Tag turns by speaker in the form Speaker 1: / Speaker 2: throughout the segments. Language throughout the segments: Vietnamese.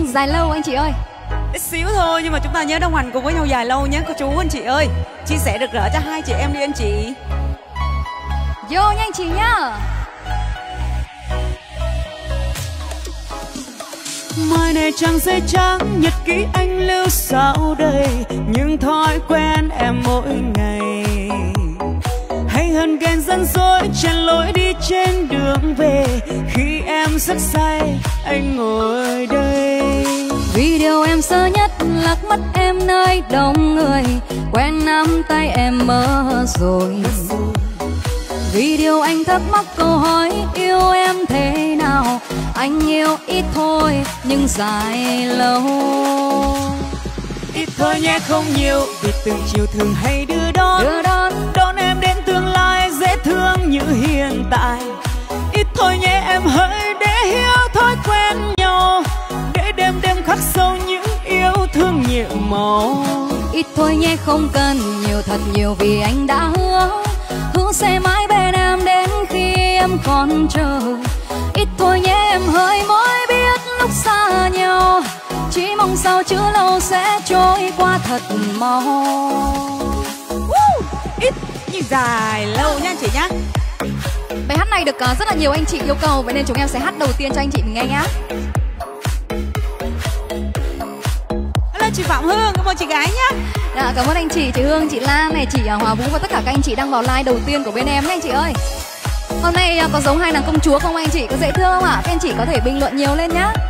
Speaker 1: dài lâu anh chị ơi.
Speaker 2: Ít xíu thôi nhưng mà chúng ta nhớ đồng hành cùng với nhau dài lâu nhé cô chú anh chị ơi. Chia sẻ được rỡ cho hai chị em đi anh chị.
Speaker 1: Vô nha anh chị nhá.
Speaker 2: Mai này trang giấy trắng nhật ký anh lưu sau đây những thói quen em mỗi ngày. Hay hơn ghen dẫn dối chen lối đi trên đường về khi em rất say anh ngồi đây.
Speaker 1: Vì điều em sợ nhất lạc mất em nơi đông người, quen nắm tay em mơ rồi. Vì điều anh thắc mắc câu hỏi yêu em thế nào, anh yêu ít thôi nhưng dài lâu.
Speaker 2: Ít thôi nhé không nhiều vì từng chiều thường hay đưa đón đón em đến tương lai dễ thương như hiện tại. Ít thôi nhé em hỡi để hiểu thói quen nhau, để đêm đêm khắc sâu những yêu thương nhiệm màu.
Speaker 1: Ít thôi nhé không cần nhiều thật nhiều vì anh đã hứa sẽ mãi bên em đến khi em còn chờ. Ít thôi nhé em hỡi mới biết lúc xa nhau, chỉ mong sao chữ lâu sẽ trôi qua thật mau.
Speaker 2: Ít nhưng dài lâu nha anh chị nhá.
Speaker 1: Bài hát này được rất là nhiều anh chị yêu cầu, vậy nên chúng em sẽ hát đầu tiên cho anh chị mình nghe nhá.
Speaker 2: Hello chị Phạm Hương, cảm ơn chị gái nhá.
Speaker 1: Dạ, cảm ơn anh chị Hương, chị Lan này, chị Hòa Vũ và tất cả các anh chị đang vào live đầu tiên của bên em nhé anh chị ơi. Hôm nay có giống hai nàng công chúa không anh chị? Có dễ thương không ạ? Các anh chị có thể bình luận nhiều lên nhá.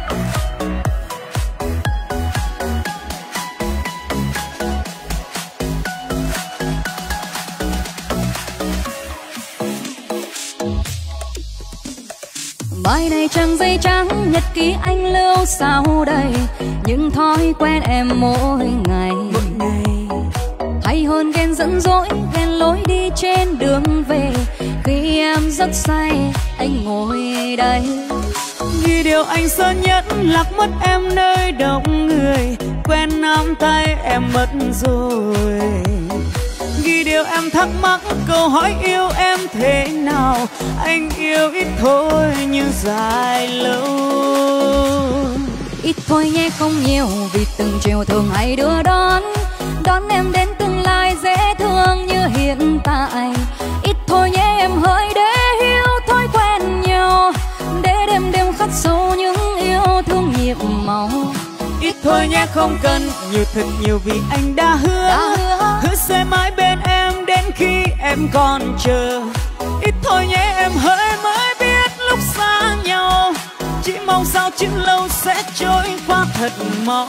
Speaker 1: Bài này trang giấy trắng nhật ký anh lưu sau đây những thói quen em mỗi ngày. Hay hơn ghen dẫn dỗi ghen lối đi trên đường về khi em rất say anh ngồi đây.
Speaker 2: Vì điều anh sợ nhất lạc mất em nơi đông người, quen nắm tay em mất rồi. Vì điều em thắc mắc câu hỏi yêu em thế nào, anh yêu ít thôi nhưng dài lâu.
Speaker 1: Ít thôi nhé không nhiều vì từng chiều thường hay đưa đón em đến tương lai dễ thương như hiện tại. Ít thôi nhé em hỡi để hiểu thói quen nhau, để đêm đêm khắc sâu những yêu thương nhịp màu.
Speaker 2: Ít thôi nhé không cần nhiều thật nhiều vì anh đã hứa sẽ mãi bên em đến khi em còn chờ. Ít thôi nhé em hỡi mới biết lúc xa nhau, chỉ mong sao chữ lâu sẽ trôi qua thật mau.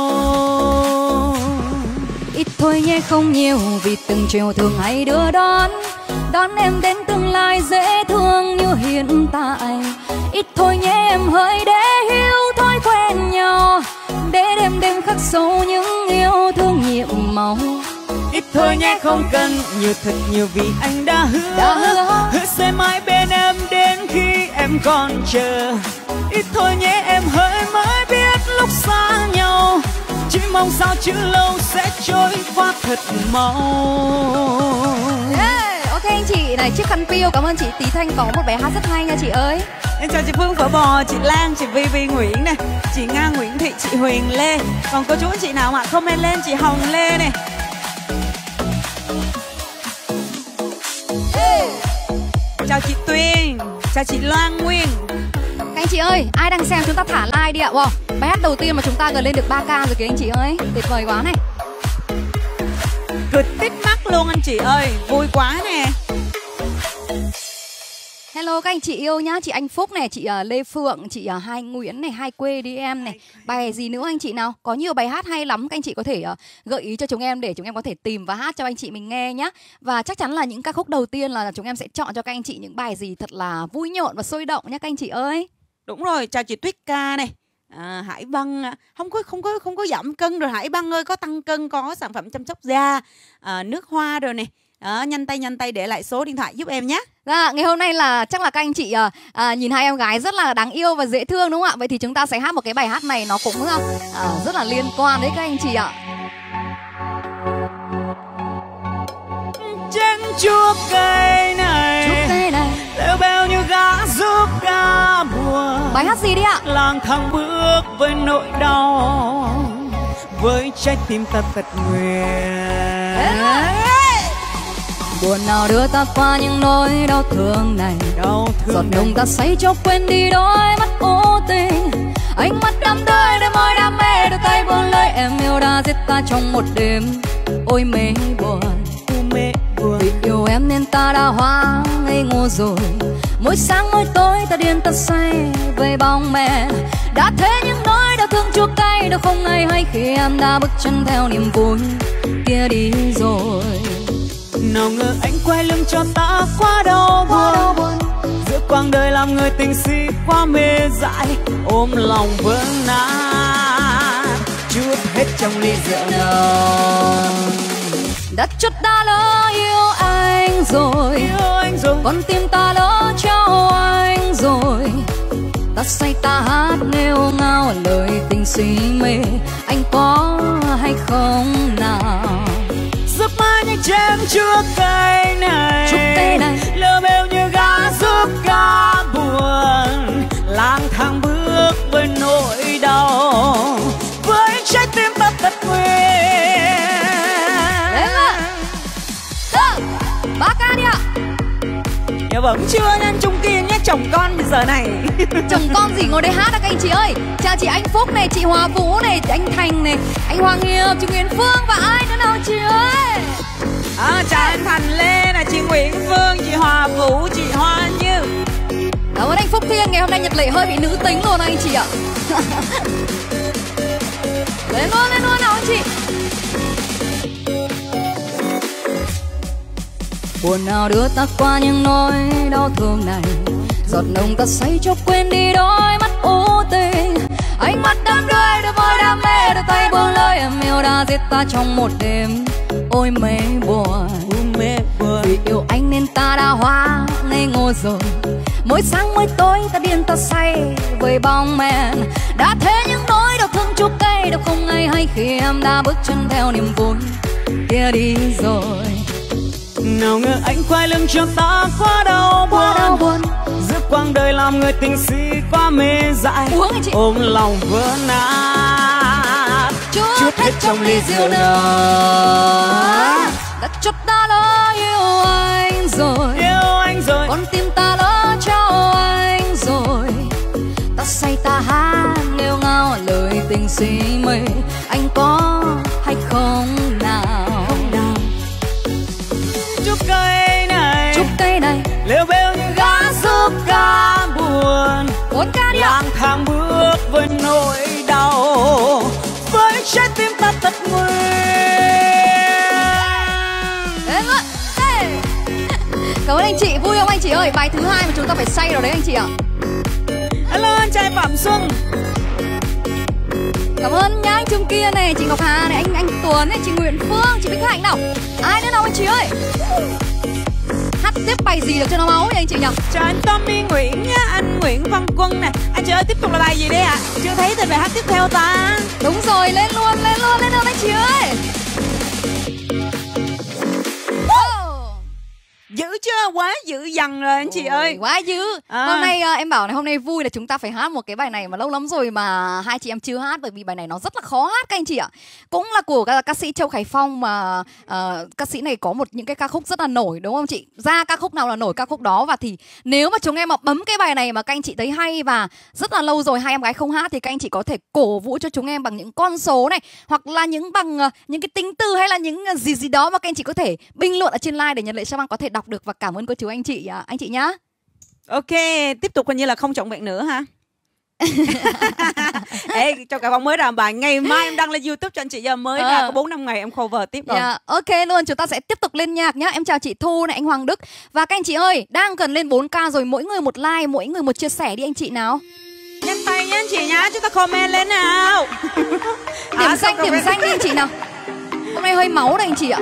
Speaker 1: Ít thôi nhé không nhiều vì từng chiều thường hay đưa đón em đến tương lai dễ thương như hiện tại. Ít thôi nhé em hỡi để hiểu thói quen nhau, để đêm đêm khắc sâu những yêu thương nhiệm màu.
Speaker 2: Ít thôi nhé không cần nhiều thật nhiều vì anh đã hứa sẽ mãi bên em đến khi em còn chờ. Ít thôi nhé em hỡi mới biết lúc xa nhau, chỉ mong sao chữ lâu sẽ trôi qua thật mau.
Speaker 1: Ok anh chị này, chiếc khăn piêu cảm ơn chị Tí Thanh có một bài hát rất hay nha chị ơi.
Speaker 2: Em chào chị Phương Phở Bò, chị Lan, chị Vi Nguyễn này, chị Nga Nguyễn Thị, chị Huyền Lê. Còn cô chú anh chị nào ạ? Comment lên chị Hồng Lê này. Chào chị Tuyền, chào chị Loan Nguyên.
Speaker 1: Các anh chị ơi, ai đang xem chúng ta thả like đi ạ. Wow, bài hát đầu tiên mà chúng ta gần lên được 3K rồi kìa anh chị ơi. Tuyệt vời quá này.
Speaker 2: Cười tít mắt luôn anh chị ơi, vui quá nè.
Speaker 1: Hello các anh chị yêu nhá, chị Anh Phúc này, chị Lê Phượng, chị Hai Nguyễn này, Hai Quê đi em này. Bài gì nữa anh chị nào? Có nhiều bài hát hay lắm, các anh chị có thể gợi ý cho chúng em để chúng em có thể tìm và hát cho anh chị mình nghe nhá. Và chắc chắn là những ca khúc đầu tiên là chúng em sẽ chọn cho các anh chị những bài gì thật là vui nhộn và sôi động nhá các anh chị ơi.
Speaker 2: Đúng rồi, chào chị Tuyết Ca này. Hải Vân không có giảm cân rồi Hải Vân ơi, có tăng cân, có sản phẩm chăm sóc da, nước hoa rồi này. Nhanh tay để lại số điện thoại giúp em nhé.
Speaker 1: Dạ, ngày hôm nay là chắc là các anh chị nhìn hai em gái rất là đáng yêu và dễ thương đúng không ạ? Vậy thì chúng ta sẽ hát một cái bài hát này nó cũng rất là liên quan đấy các anh chị ạ.
Speaker 2: Trên chuốc cây này, leo bao nhiêu gã giúp ca buồn. buồn.
Speaker 1: Bài hát gì đi ạ?
Speaker 2: Lang thang bước với nỗi đau, với trái tim ta tật nguyền.
Speaker 1: Buồn nào đưa ta qua những nỗi đau thương này, giọt nồng ta say cho quên đi đôi mắt vô tình. Ánh mắt đắm đuối, đôi môi đam mê, đôi tay buông lơi. Em yêu đã giết ta trong một đêm, ôi mê buồn. Vì yêu em nên ta đã hóa ngây ngô rồi. Mỗi sáng mỗi tối ta điên ta say với bóng mẹ. Đã thế những nỗi đau thương chua cay đâu không ai hay khi em đã bước chân theo niềm vui kia đi rồi.
Speaker 2: Nào ngờ anh quay lưng cho ta quá đau buồn. Giữa quãng đời làm người tình si quá mê dại, ôm lòng vỡ nát chút hết trong ly rượu nồng.
Speaker 1: Đã chút ta lỡ yêu anh rồi, con tim ta lỡ trao anh rồi. Ta say ta hát nghêu ngao lời tình si mê, anh có hay không nào?
Speaker 2: Giấc mơ như chén chua cay này, lơ bêu như gã giúp ca buồn. Lang thang bước với nỗi đau, với trái tim ta tật nguyền.
Speaker 1: Ba ca đi ạ.
Speaker 2: Dạ vẫn chưa nên Trung Kiên nhé, chồng con bây giờ này.
Speaker 1: Chồng con gì ngồi đây hát à các anh chị ơi. Chào chị Anh Phúc này, chị Hòa Vũ này, chị Anh Thành này, anh Hoàng Hiệp, chị Nguyễn Phương và ai nữa nào chị ơi.
Speaker 2: Chào anh Thành Lê này, chị Nguyễn Phương, chị Hòa Vũ, chị Hoa Như.
Speaker 1: Cảm ơn anh Phúc Thiên, ngày hôm nay Nhật Lệ hơi bị nữ tính rồi anh chị ạ. Lên luôn nào anh chị. Buồn nào đưa ta qua những nỗi đau thương này, giọt nồng ta say cho quên đi đôi mắt vô tình. Ánh mắt đắm đuối, đôi môi đam mê, đôi tay buông lơi. Em yêu đã giết ta trong một đêm, ôi mê buồn. Vì yêu anh nên ta đã hóa ngây ngô rồi. Mỗi sáng mỗi tối ta điên ta say với bóng men. Đã thế những nỗi đau thương chua cay đâu không ai hay khi em đã bước chân theo niềm vui kia đi rồi.
Speaker 2: Nào ngờ anh quay lưng cho ta quá đau buồn. Giữa quãng đời làm người tình si quá mê dại, ôm lòng vỡ nát chút hết trong ly rượu nồng.
Speaker 1: Đã chút ta lỡ yêu anh rồi, con tim ta lỡ trao anh rồi. Ta say ta hát nghêu ngao lời tình si mê, anh có hay không nào? Chút cây này
Speaker 2: lêu bêu như gã giúp ca buồn.
Speaker 1: Bốn ca đi ạ.
Speaker 2: Lang thang bước với nỗi đau, với trái tim ta tật nguyền.
Speaker 1: Cảm ơn anh chị, vui không anh chị ơi? Bài thứ hai mà chúng ta phải say rồi đấy anh chị ạ.
Speaker 2: Hello anh trai Phạm Xuân.
Speaker 1: Cảm ơn nhá anh Trung Kiên này, chị Ngọc Hà này, anh Tuấn này, chị Nguyễn Phương, chị Bích Hạnh nào. Ai nữa nào anh chị ơi? Hát tiếp bài gì được cho nó máu vậy anh chị nhỉ?
Speaker 2: Chào anh Tommy Nguyễn nhá, anh Nguyễn Văn Quân nè. Anh chị ơi, tiếp tục là bài gì đây ạ? Chưa thấy thì bài hát tiếp theo ta.
Speaker 1: Đúng rồi, lên luôn anh chị ơi.
Speaker 2: Dữ chưa? Quá dữ dằn rồi anh chị ơi.
Speaker 1: Quá dữ. Hôm nay em bảo này, hôm nay vui là chúng ta phải hát một cái bài này mà lâu lắm rồi mà hai chị em chưa hát, bởi vì bài này nó rất là khó hát các anh chị ạ. Cũng là của ca sĩ Châu Khải Phong mà ca sĩ này có những cái ca khúc rất là nổi đúng không chị? Ra ca khúc nào là nổi ca khúc đó. Và thì nếu mà chúng em mà bấm cái bài này mà các anh chị thấy hay và rất là lâu rồi hai em gái không hát thì các anh chị có thể cổ vũ cho chúng em bằng những con số này, hoặc là bằng những cái tính từ hay là những gì đó mà các anh chị có thể bình luận ở trên live để Nhật Lệ Sao Băng có thể đọc được. Và cảm ơn cô chú anh chị nhá.
Speaker 2: Ok, tiếp tục coi như là không trọn vẹn nữa ha. Ê, cho cả Phong mới làm bài, ngày mai em đăng lên YouTube cho anh chị, giờ mới ra có 4-5 ngày em cover tiếp rồi.
Speaker 1: Ok luôn, chúng ta sẽ tiếp tục lên nhạc nhá. Em chào chị Thu này, anh Hoàng Đức. Và các anh chị ơi, đang gần lên 4K rồi, mỗi người một like, mỗi người một chia sẻ đi anh chị nào.
Speaker 2: Nhanh tay nhá anh chị nhá, chúng ta comment lên nào.
Speaker 1: Điểm danh đi anh chị nào. Hôm nay hơi máu đây anh chị ạ.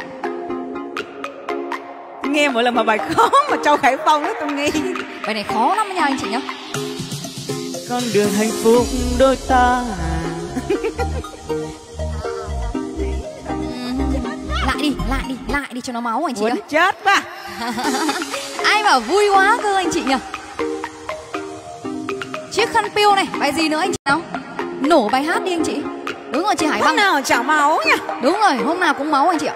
Speaker 2: Nghe mỗi lần mà bài khó mà Châu Khải Phong đó tôi nghe.
Speaker 1: Bài này khó lắm nha anh chị nhá.
Speaker 2: Con đường hạnh phúc đôi ta.
Speaker 1: Lại đi cho nó máu anh chị
Speaker 2: ơi. Chết quá.
Speaker 1: Ai bảo vui quá cơ anh chị nhỉ. Chiếc khăn piêu này, bài gì nữa anh chị nào? Nổ bài hát đi anh chị. Đúng rồi chị Hải Băng.
Speaker 3: Hôm nào chả máu nha.
Speaker 1: Đúng rồi, hôm nào cũng máu anh chị ạ.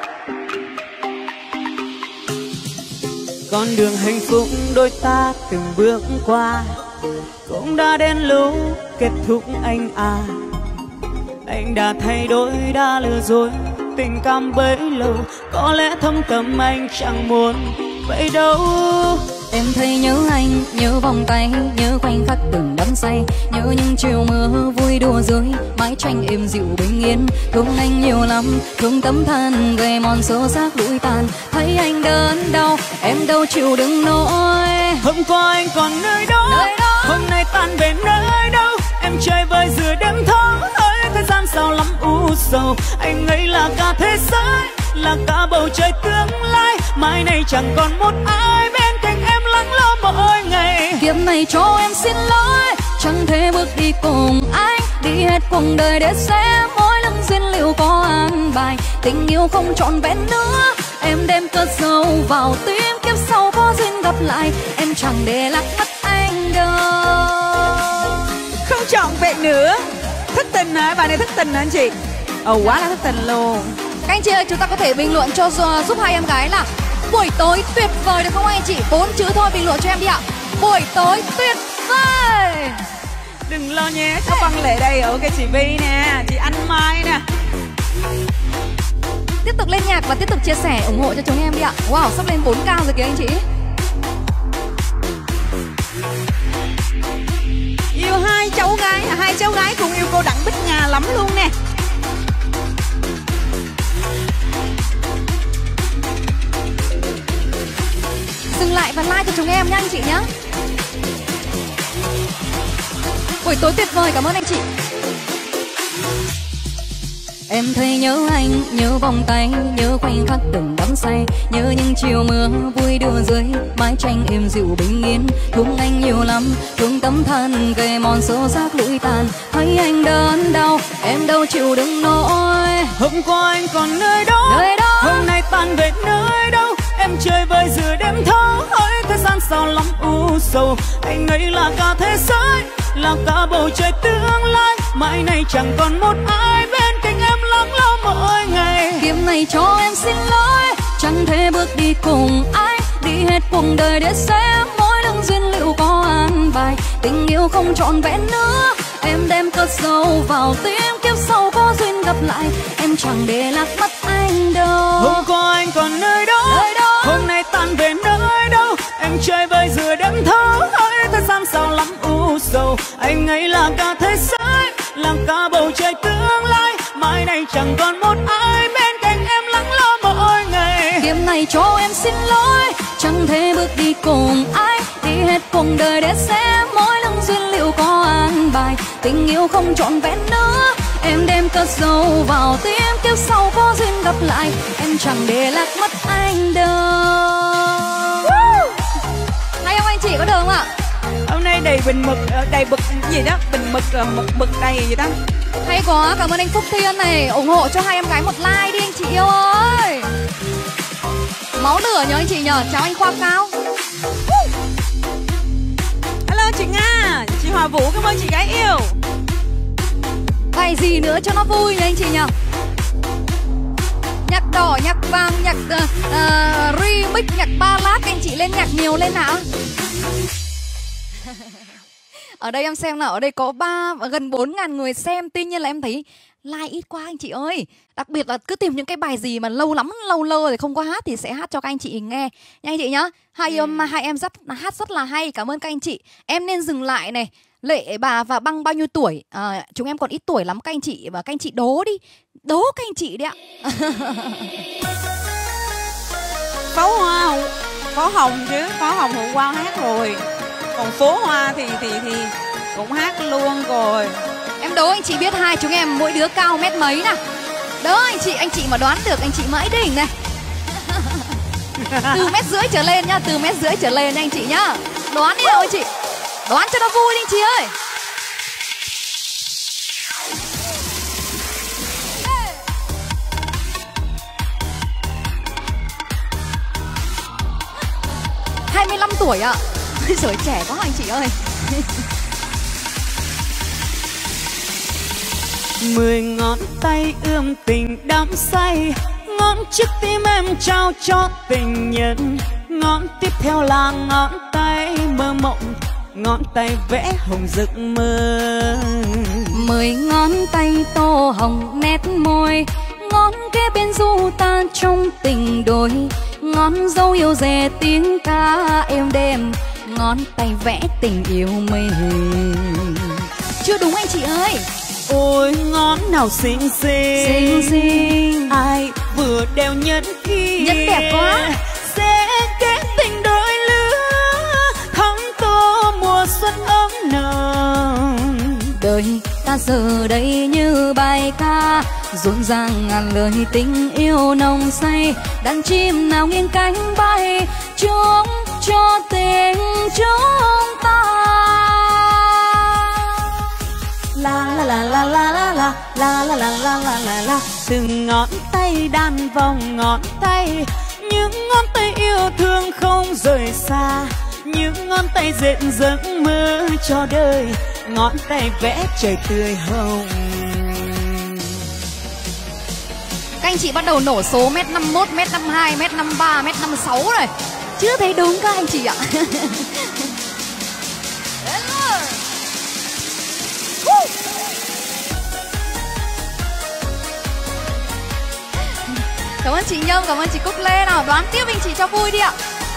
Speaker 2: Con đường hạnh phúc đôi ta từng bước qua cũng đã đến lúc kết thúc anh à. Anh đã thay đổi, đã lừa dối tình cảm bấy lâu, có lẽ thâm tâm anh chẳng muốn vậy đâu.
Speaker 1: Em thấy nhớ anh, nhớ vòng tay, nhớ khoảnh khắc từng đắm say, nhớ những chiều mưa vui đùa dưới mái tranh êm dịu bình yên. Thương anh nhiều lắm, thương tấm thân gầy mòn xô xác lụi tàn, thấy anh đớn đau, em đâu chịu đựng nổi.
Speaker 2: Hôm qua anh còn nơi đó, hôm nay tan về nơi đâu. Em chơi vơi giữa đêm thâu, ơi thời gian sao lắm u sầu. Anh ấy là cả thế giới, là cả bầu trời tương lai. Mai này chẳng còn một ai bên cạnh em lắng lo mỗi ngày.
Speaker 1: Kiếp này cho em xin lỗi, chẳng thể bước đi cùng anh, đi hết cuộc đời để xem mỗi lần duyên liệu có an bài. Tình yêu không trọn vẹn nữa, em đem cất dấu vào tim, kiếp sau có duyên gặp lại, em chẳng để lạc mất anh đâu.
Speaker 3: Không trọn vẹn nữa. Thất tình hả? Bài này thất tình hả anh chị? Ồ quá là thất tình luôn.
Speaker 1: Các anh chị ơi, chúng ta có thể bình luận cho giúp hai em gái là buổi tối tuyệt vời được không anh chị? 4 chữ thôi, bình luận cho em đi ạ. Buổi tối tuyệt vời.
Speaker 3: Đừng lo nhé, có Văn Lệ đây. Ok chị Vi nè, chị Anh Mai nè.
Speaker 1: Tiếp tục lên nhạc và tiếp tục chia sẻ ủng hộ cho chúng em đi ạ. Wow, sắp lên 4K rồi kìa anh chị.
Speaker 3: Yêu hai cháu gái cùng yêu cô Đặng Bích Ngà lắm luôn nè.
Speaker 1: Dừng lại và like cho chúng em nhá anh chị nhá. Buổi tối tuyệt vời, cảm ơn anh chị. Em thấy nhớ anh, nhớ vòng tay, nhớ khoảnh khắc từng đắm say, nhớ những chiều mưa vui đùa dưới mái tranh êm dịu bình yên. Thương anh nhiều lắm, thương tấm thân gầy mòn xô xác lụi tàn, thấy anh đớn đau, em đâu chịu đựng nổi.
Speaker 2: Hôm qua anh còn nơi đó, hôm nay tan về nơi đâu. Em chơi vơi giữa đêm thâu, ôi thời gian sao lắm u sầu. Anh ấy là cả thế giới, là cả bầu trời tương lai. Mai này chẳng còn một ai bên cạnh em lắng lo mỗi ngày.
Speaker 1: Kiếp này cho em xin lỗi, chẳng thể bước đi cùng anh, đi hết cuộc đời để xem mỗi lần duyên liệu có an bài. Tình yêu không trọn vẹn nữa, em đem cất dấu vào tim, kiếp sau có duyên gặp lại, em chẳng để lạc mất anh đâu.
Speaker 2: Hôm qua anh còn nơi đó, hôm nay tan về nơi đâu. Em chơi vơi giữa đêm thâu, ôi thời gian sao lắm u sầu. Anh ấy là cả thế giới, là cả bầu trời tương lai. Mai này chẳng còn một ai bên cạnh em lắng lo mỗi ngày.
Speaker 1: Kiếp này cho em xin lỗi, chẳng thể bước đi cùng anh, đi hết cuộc đời để xem mỗi lần duyên liệu có an bài. Tình yêu không trọn vẹn nữa, em đem cất dấu vào tim, kiếp sau có duyên gặp lại, em chẳng để lạc mất anh đâu. Hay không anh chị, có được không ạ?
Speaker 3: Hôm nay đầy bình mực, đầy bực gì đó, bình mực mực đầy gì đó.
Speaker 1: Hay quá, cảm ơn anh Phúc Thiên này, ủng hộ cho hai em gái một like đi anh chị yêu ơi. Máu lửa nhờ anh chị nhờ, chào anh Khoa Cao.
Speaker 3: Hello chị Nga, chị Hòa Vũ, cảm ơn chị gái yêu.
Speaker 1: Bài gì nữa cho nó vui nha anh chị nhờ. Nhạc đỏ, nhạc vàng, nhạc remix, nhạc ballad, anh chị lên nhạc nhiều lên nào. Ở đây em xem nào, ở đây có gần 4.000 người xem, tuy nhiên là em thấy like ít quá anh chị ơi. Đặc biệt là cứ tìm những cái bài gì mà lâu lắm, lâu lơ thì không có hát thì sẽ hát cho các anh chị nghe nha anh chị nhá. Hai em hát rất là hay, cảm ơn các anh chị. Em nên dừng lại này. Lệ, bà và Băng bao nhiêu tuổi? Chúng em còn ít tuổi lắm các anh chị, và các anh chị đố đi. Đố các anh chị đi ạ.
Speaker 3: Pháo Hồng chứ, Pháo Hồng hôm qua hát rồi. Còn Phố Hoa thì cũng hát luôn rồi.
Speaker 1: Em đố anh chị biết hai chúng em mỗi đứa cao mét mấy nào. Đó anh chị mà đoán được anh chị mãi đỉnh này. Từ 1,5 mét trở lên nhá, từ 1,5 mét trở lên anh chị nhá. Đoán đi nào anh chị. Đoán cho nó vui đi anh chị ơi. Hey. 25 tuổi ạ. Ôi giời, trẻ quá anh chị ơi.
Speaker 2: 10 ngón tay ươm tình đắm say, ngón trước tim em trao cho tình nhân, ngón tiếp theo là ngón tay mơ mộng, ngón tay vẽ hồng giấc mơ.
Speaker 1: 10 ngón tay tô hồng nét môi, ngón kế bên du ta trong tình đôi, ngón dấu yêu dè tiếng ca êm đềm, ngón tay vẽ tình yêu mình. Chưa đúng anh chị ơi.
Speaker 2: Ôi ngón nào xinh xinh,
Speaker 1: Xinh xinh,
Speaker 2: ai vừa đeo nhẫn kia,
Speaker 1: nhẫn đẹp quá,
Speaker 2: sẽ kết tình đôi lứa, thắm tô mùa xuân ấm nồng.
Speaker 1: đời ta giờ đây như bài ca, rộn ràng ngàn lời tình yêu nồng say, đàn chim nào nghiêng cánh bay chúc cho tình chúng ta.
Speaker 2: La la la la la la la la la la la la la la. Từng ngón tay đan vòng ngón tay, những ngón tay yêu thương không rời xa, những ngón tay dệt giấc mơ cho đời, ngón tay vẽ trời tươi hồng.
Speaker 1: Các anh chị bắt đầu nổ số mét 51, mét 52, mét 53, mét 56 rồi. Chưa thấy đúng các anh chị ạ. Cảm ơn chị Nhung, cảm ơn chị Cúc Lê. Nào đoán tiếp anh chị cho vui đi ạ.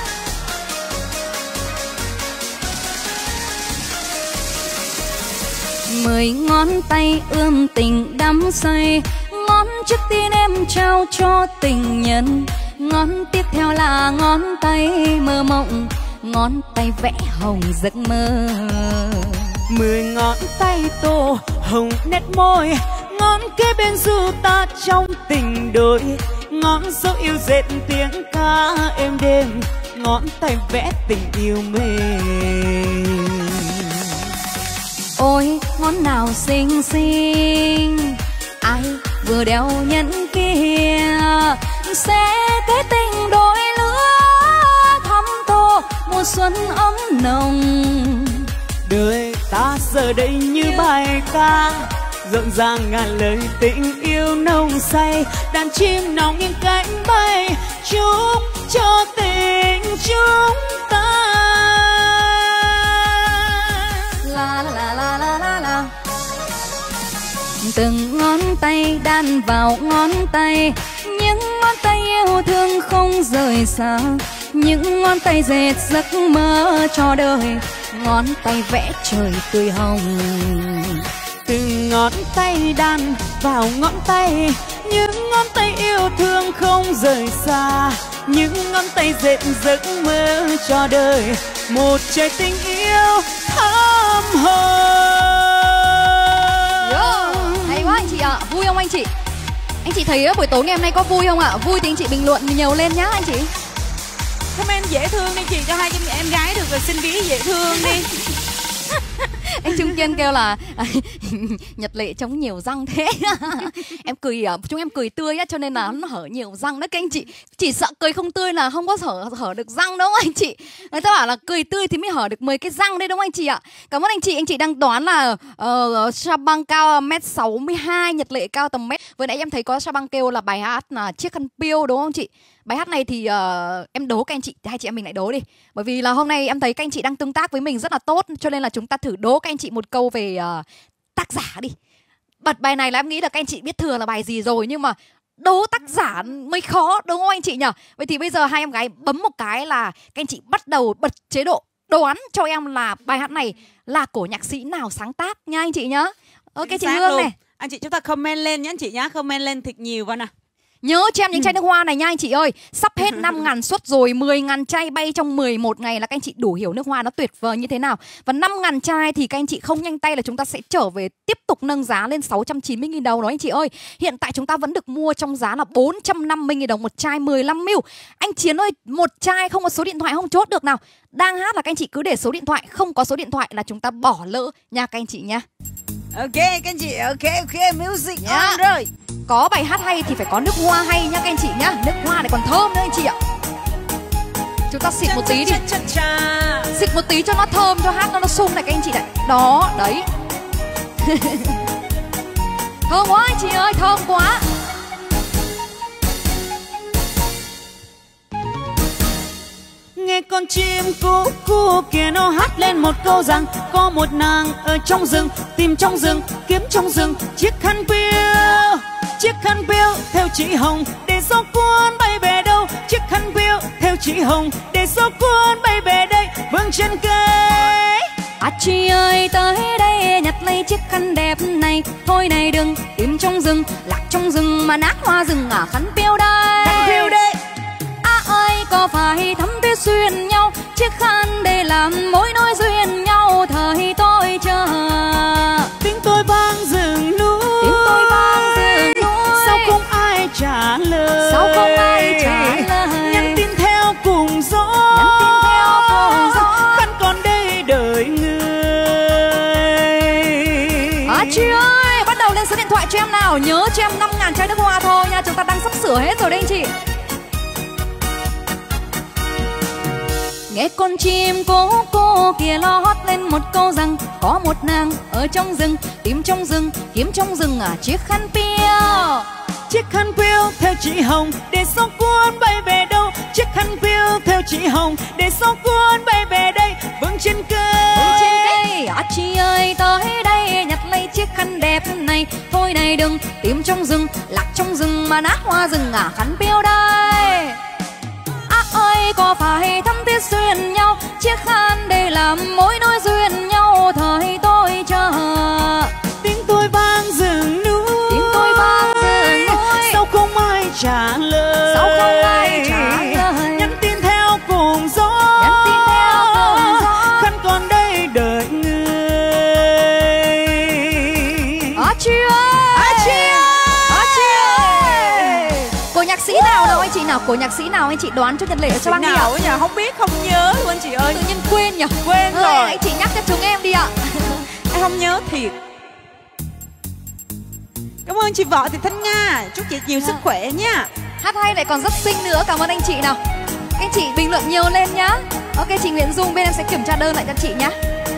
Speaker 1: Mười ngón tay ươm tình đắm say, ngón trước tiên em trao cho tình nhân, ngón tiếp theo là ngón tay mơ mộng, ngón tay vẽ hồng giấc mơ.
Speaker 2: 10 ngón tay tô hồng nét môi, ngón kế bên du ta trong tình đôi, ngón dấu yêu dệt tiếng ca êm đềm, ngón tay vẽ tình yêu mình.
Speaker 1: Ôi ngón nào xinh xinh, ai vừa đeo nhẫn kia, sẽ kết tình đôi lứa, thắm tô mùa xuân ấm nồng.
Speaker 2: Đời ta giờ đây như bài ca, rộn ràng ngàn lời tình yêu nồng say, đàn chim nào nghiêng cánh bay chúc cho tình chúng ta.
Speaker 1: La la la la la la. Từng ngón tay đan vào ngón tay, những ngón tay yêu thương không rời xa, những ngón tay dệt giấc mơ cho đời, ngón tay vẽ trời tươi hồng.
Speaker 2: Từng ngón tay đan vào ngón tay, những ngón tay yêu thương không rời xa, những ngón tay dệt giấc mơ cho đời, một trời tình yêu thắm hồng.
Speaker 1: Hay quá anh chị ạ, vui không anh chị? Anh chị thấy buổi tối ngày hôm nay có vui không ạ? Vui thì anh chị bình luận nhiều lên nhá anh chị.
Speaker 3: Comment dễ thương đi chị, cho hai em gái được rồi, xin ví dễ thương đi.
Speaker 1: Anh Trung Kiên kêu là Nhật Lệ trông nhiều răng thế. Em cười, chúng em cười tươi á, cho nên là nó hở nhiều răng đó các anh chị. Chỉ sợ cười không tươi là không có hở được răng đâu anh chị. Người ta bảo là cười tươi thì mới hở được 10 cái răng đấy đúng không anh chị ạ? Cảm ơn anh chị đang đoán là Sa Băng cao 1m62, Nhật Lệ cao tầm mét. Vừa nãy em thấy có Sa Băng kêu là bài hát là Chiếc khăn piêu đúng không chị? Bài hát này thì em đố các anh chị, hai chị em mình lại đố đi. Bởi vì là hôm nay em thấy các anh chị đang tương tác với mình rất là tốt, cho nên là chúng ta thử đố các anh chị một câu về tác giả đi. Bật bài này là em nghĩ là các anh chị biết thừa là bài gì rồi, nhưng mà đố tác giả mới khó đúng không anh chị nhỉ? Vậy thì bây giờ hai em gái bấm một cái là các anh chị bắt đầu bật chế độ đoán cho em là bài hát này là của nhạc sĩ nào sáng tác nha anh chị nhá. Ok chị Hương này.
Speaker 3: Anh chị chúng ta comment lên nhé anh chị nhá, comment lên thật nhiều vào nào.
Speaker 1: Nhớ cho em những chai nước hoa này nha anh chị ơi. Sắp hết 5.000 suất rồi, 10.000 chai bay trong 11 ngày là các anh chị đủ hiểu nước hoa nó tuyệt vời như thế nào. Và 5.000 chai thì các anh chị không nhanh tay là chúng ta sẽ trở về tiếp tục nâng giá lên 690.000 đồng đó anh chị ơi. Hiện tại chúng ta vẫn được mua trong giá là 450.000 đồng một chai 15ml. Anh Chiến ơi, một chai không có số điện thoại không chốt được nào. Đang hát là các anh chị cứ để số điện thoại, không có số điện thoại là chúng ta bỏ lỡ nha các anh chị nha.
Speaker 3: Ok các anh chị, ok, music on rồi.
Speaker 1: Có bài hát hay thì phải có nước hoa hay nha các anh chị nhá. Nước hoa này còn thơm nữa anh chị ạ. Chúng ta xịt một tí đi. Xịt một tí cho nó thơm, cho hát nó sung này các anh chị này. Đó, đấy. Thơm quá anh chị ơi, thơm quá.
Speaker 2: Nghe con chim cú cú kia nó hát lên một câu rằng có một nàng ở trong rừng, tìm trong rừng, kiếm trong rừng chiếc khăn piêu. Chiếc khăn piêu theo chị Hồng để gió cuốn bay về đâu. Chiếc khăn piêu theo chị Hồng để gió cuốn bay về đây vững trên cây.
Speaker 1: À chị ơi tới đây nhặt lấy chiếc khăn đẹp này. Thôi này đừng tìm trong rừng, lạc trong rừng mà nát hoa rừng à khăn piêu đây.
Speaker 2: Khăn piêu đây.
Speaker 1: À ơi có phải thắm thiết xuyên nhau, chiếc khăn để làm mối nối duyên nhau thời tôi chờ.
Speaker 2: Tiếng tôi vang rừng núi,
Speaker 1: tiếng tôi vang rừng núi.
Speaker 2: Sao không ai trả lời,
Speaker 1: sao không ai trả lời.
Speaker 2: Nhắn tin theo cùng gió,
Speaker 1: nhắn tin theo cùng gió.
Speaker 2: khăn còn đây đợi người.
Speaker 1: À chị ơi bắt đầu lên số điện thoại cho em nào. Nhớ cho em 5.000 chai nước hoa thôi nha. Chúng ta đang sắp sửa hết rồi đấy anh chị. Nghe con chim cô kia lo hót lên một câu rằng có một nàng ở trong rừng, tìm trong rừng, kiếm trong rừng à chiếc khăn piêu.
Speaker 2: Chiếc khăn piêu theo chị Hồng để gió cuốn bay về đâu. Chiếc khăn piêu theo chị Hồng để gió cuốn bay về đây vững trên cây.
Speaker 1: Vững trên cây. À chị ơi tới đây nhặt lấy chiếc khăn đẹp này. Thôi này đừng tìm trong rừng, lạc trong rừng mà nát hoa rừng à khăn piêu đây. Ơi có phải thắm thiết xuyên nhau, chiếc khăn để làm mối nối duyên nhau thời tôi chờ.
Speaker 2: Tiếng tôi vang rừng núi,
Speaker 1: tiếng tôi vang rừng núi.
Speaker 2: Sao không ai trả lời,
Speaker 1: sao không ai trả lời.
Speaker 2: Nhắn tin theo cùng gió,
Speaker 1: nhắn tin theo cùng gió.
Speaker 2: khăn còn đây đợi người.
Speaker 1: À chị ơi,
Speaker 2: à chị ơi,
Speaker 1: à chị ơi. Cô nhạc sĩ nào đâu anh chị nào? Cô nhạc sĩ nào anh chị đoán cho Nhật Lệ cho băng đi ạ?
Speaker 3: Nhờ không biết, không nhớ luôn anh chị ơi.
Speaker 1: Tự nhiên quên nhỉ?
Speaker 3: Quên rồi.
Speaker 1: Anh chị nhắc cho chúng em đi ạ.
Speaker 3: Em không nhớ thiệt. Cảm ơn chị Võ Thị Thanh Nga. Chúc chị nhiều sức khỏe nha.
Speaker 1: Hát hay lại còn rất xinh nữa. Cảm ơn anh chị nào. Anh chị bình luận nhiều lên nhá. Ok chị Nguyễn Dung bên em sẽ kiểm tra đơn lại cho chị nhá.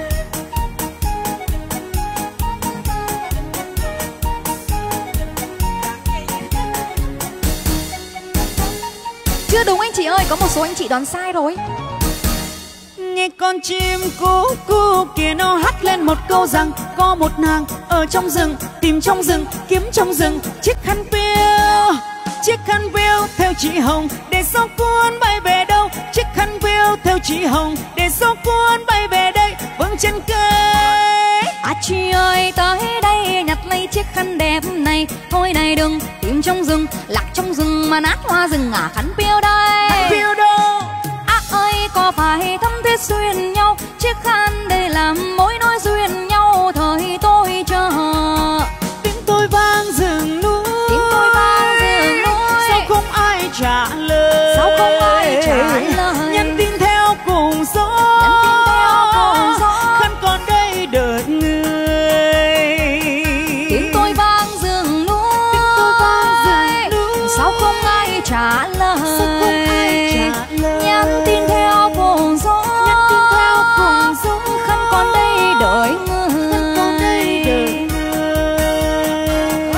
Speaker 1: Chưa đúng anh chị ơi, có một số anh chị đoán sai rồi.
Speaker 2: Nghe con chim cú kia nó hát lên một câu rằng có một nàng ở trong rừng, tìm trong rừng, kiếm trong rừng chiếc khăn piêu. Chiếc khăn piêu theo chị Hồng để gió cuốn bay về đâu. Chiếc khăn piêu theo chị Hồng để gió cuốn bay về đây vững trên cây.
Speaker 1: À chị ơi tới đây nhặt lấy chiếc khăn đẹp này. Thôi này đừng tìm trong rừng, lạc trong rừng mà nát hoa rừng à khăn piêu đây.
Speaker 2: Khăn piêu đâu.
Speaker 1: À ơi có phải thắm thiết xuyên nhau, chiếc khăn để làm mối nối duyên nhau thời tôi chờ.
Speaker 2: Tiếng tôi vang rừng núi,
Speaker 1: tiếng tôi vang rừng núi.
Speaker 2: Sao không ai trả lời,
Speaker 1: sao không ai trả lời.
Speaker 2: Nhắn tin theo cùng gió,
Speaker 1: nhắn tin theo cùng gió.
Speaker 2: khăn còn đây đợi người.
Speaker 1: Tiếng tôi vang rừng núi,
Speaker 2: tiếng tôi vang rừng núi.
Speaker 1: Sao không ai trả lời,
Speaker 2: sao không ai trả lời.
Speaker 1: Nhắn tin theo cùng gió,
Speaker 2: nhắn tin theo cùng gió.
Speaker 1: khăn còn đây đợi người,
Speaker 2: khăn còn đây đợi người.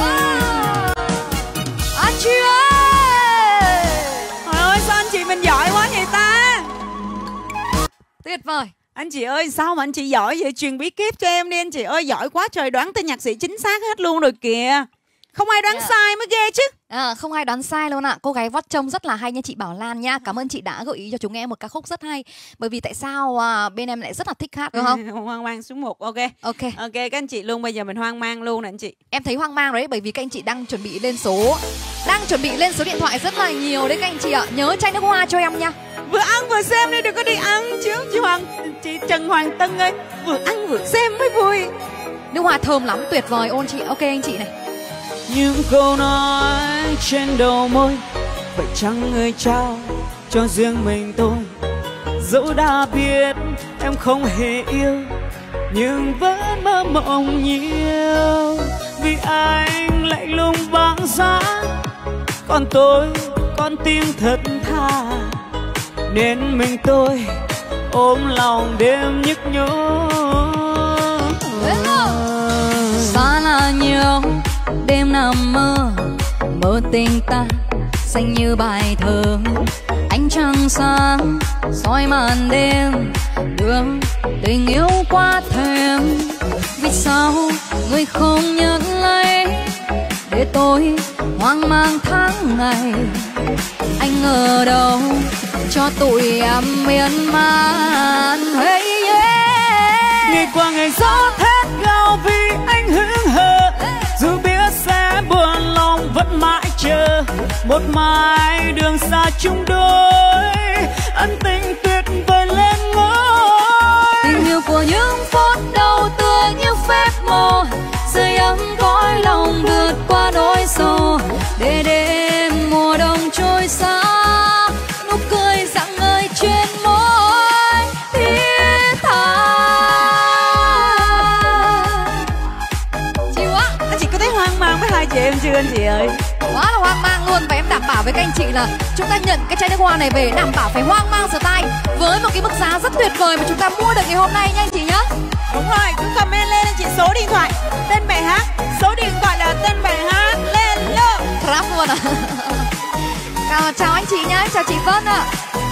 Speaker 1: À chị ơi.
Speaker 3: Trời ơi sao anh chị mình giỏi quá vậy ta.
Speaker 1: Tuyệt vời.
Speaker 3: Anh chị ơi sao mà anh chị giỏi vậy? Truyền bí kíp cho em đi anh chị ơi. Giỏi quá trời, đoán tên nhạc sĩ chính xác hết luôn rồi kìa. Không ai đoán sai mới ghê chứ.
Speaker 1: Không ai đoán sai luôn ạ. Cô gái vót trông rất là hay nha chị Bảo Lan nha. Cảm ơn chị đã gợi ý cho chúng em một ca khúc rất hay. Bởi vì tại sao bên em lại rất là thích hát đúng không?
Speaker 3: Hoang mang số 1. Ok.
Speaker 1: Ok
Speaker 3: các anh chị luôn. Bây giờ mình hoang mang luôn nè anh chị.
Speaker 1: Em thấy hoang mang đấy. Bởi vì các anh chị đang chuẩn bị lên số điện thoại rất là nhiều đấy các anh chị ạ. Nhớ chai nước hoa cho em nha.
Speaker 3: Vừa ăn vừa xem đi, đừng có đi ăn chứ. Chị Trần Hoàng Tân ơi, vừa ăn vừa xem mới vui.
Speaker 1: Nước hoa thơm lắm, tuyệt vời ôn chị. Ok anh chị này.
Speaker 2: Những câu nói trên đầu môi phải chăng người trao cho riêng mình tôi. Dẫu đã biết em không hề yêu nhưng vẫn mơ mộng nhiều. Vì anh lạnh lùng băng giá, còn tôi con tim thật tha. Nên mình tôi ôm lòng đêm nhức nhối.
Speaker 1: Xa là nhiều đêm nằm mơ, mơ tình ta xanh như bài thơ. Ánh trăng sáng soi màn đêm, đưa tình yêu qua thềm. Vì sao người không nhận lấy, để tôi hoang mang tháng ngày. Anh ở đâu cho tụi em miên man. Hey, yeah.
Speaker 2: Ngày qua ngày gió thét gào vì anh hững hờ, dù biết sẽ buồn lòng vẫn mãi chờ một mai đường xa chung đôi. Ân tình tuyệt vời lên ngôi,
Speaker 1: tình yêu của những phút đầu tựa như phép màu, sưởi ấm cõi lòng vượt qua nỗi sầu. Để đêm mùa đông trôi xa, nụ cười rạng ngời trên môi thiết tha. Chịu á.
Speaker 3: Anh chị có thấy hoang mang với hai chị em chưa anh chị ơi?
Speaker 1: Quá là hoang mang luôn. Và em đảm bảo với các anh chị là chúng ta nhận cái chai nước hoa này về đảm bảo phải hoang mang style với một cái mức giá rất tuyệt vời mà chúng ta mua được ngày hôm nay nha anh chị nhá.
Speaker 3: Đúng rồi, cứ comment lên anh chị số điện thoại, tên bài hát, số điện thoại là tên bài hát lên luôn.
Speaker 1: Rap luôn à. Chào anh chị nhá, chào chị Vân ạ.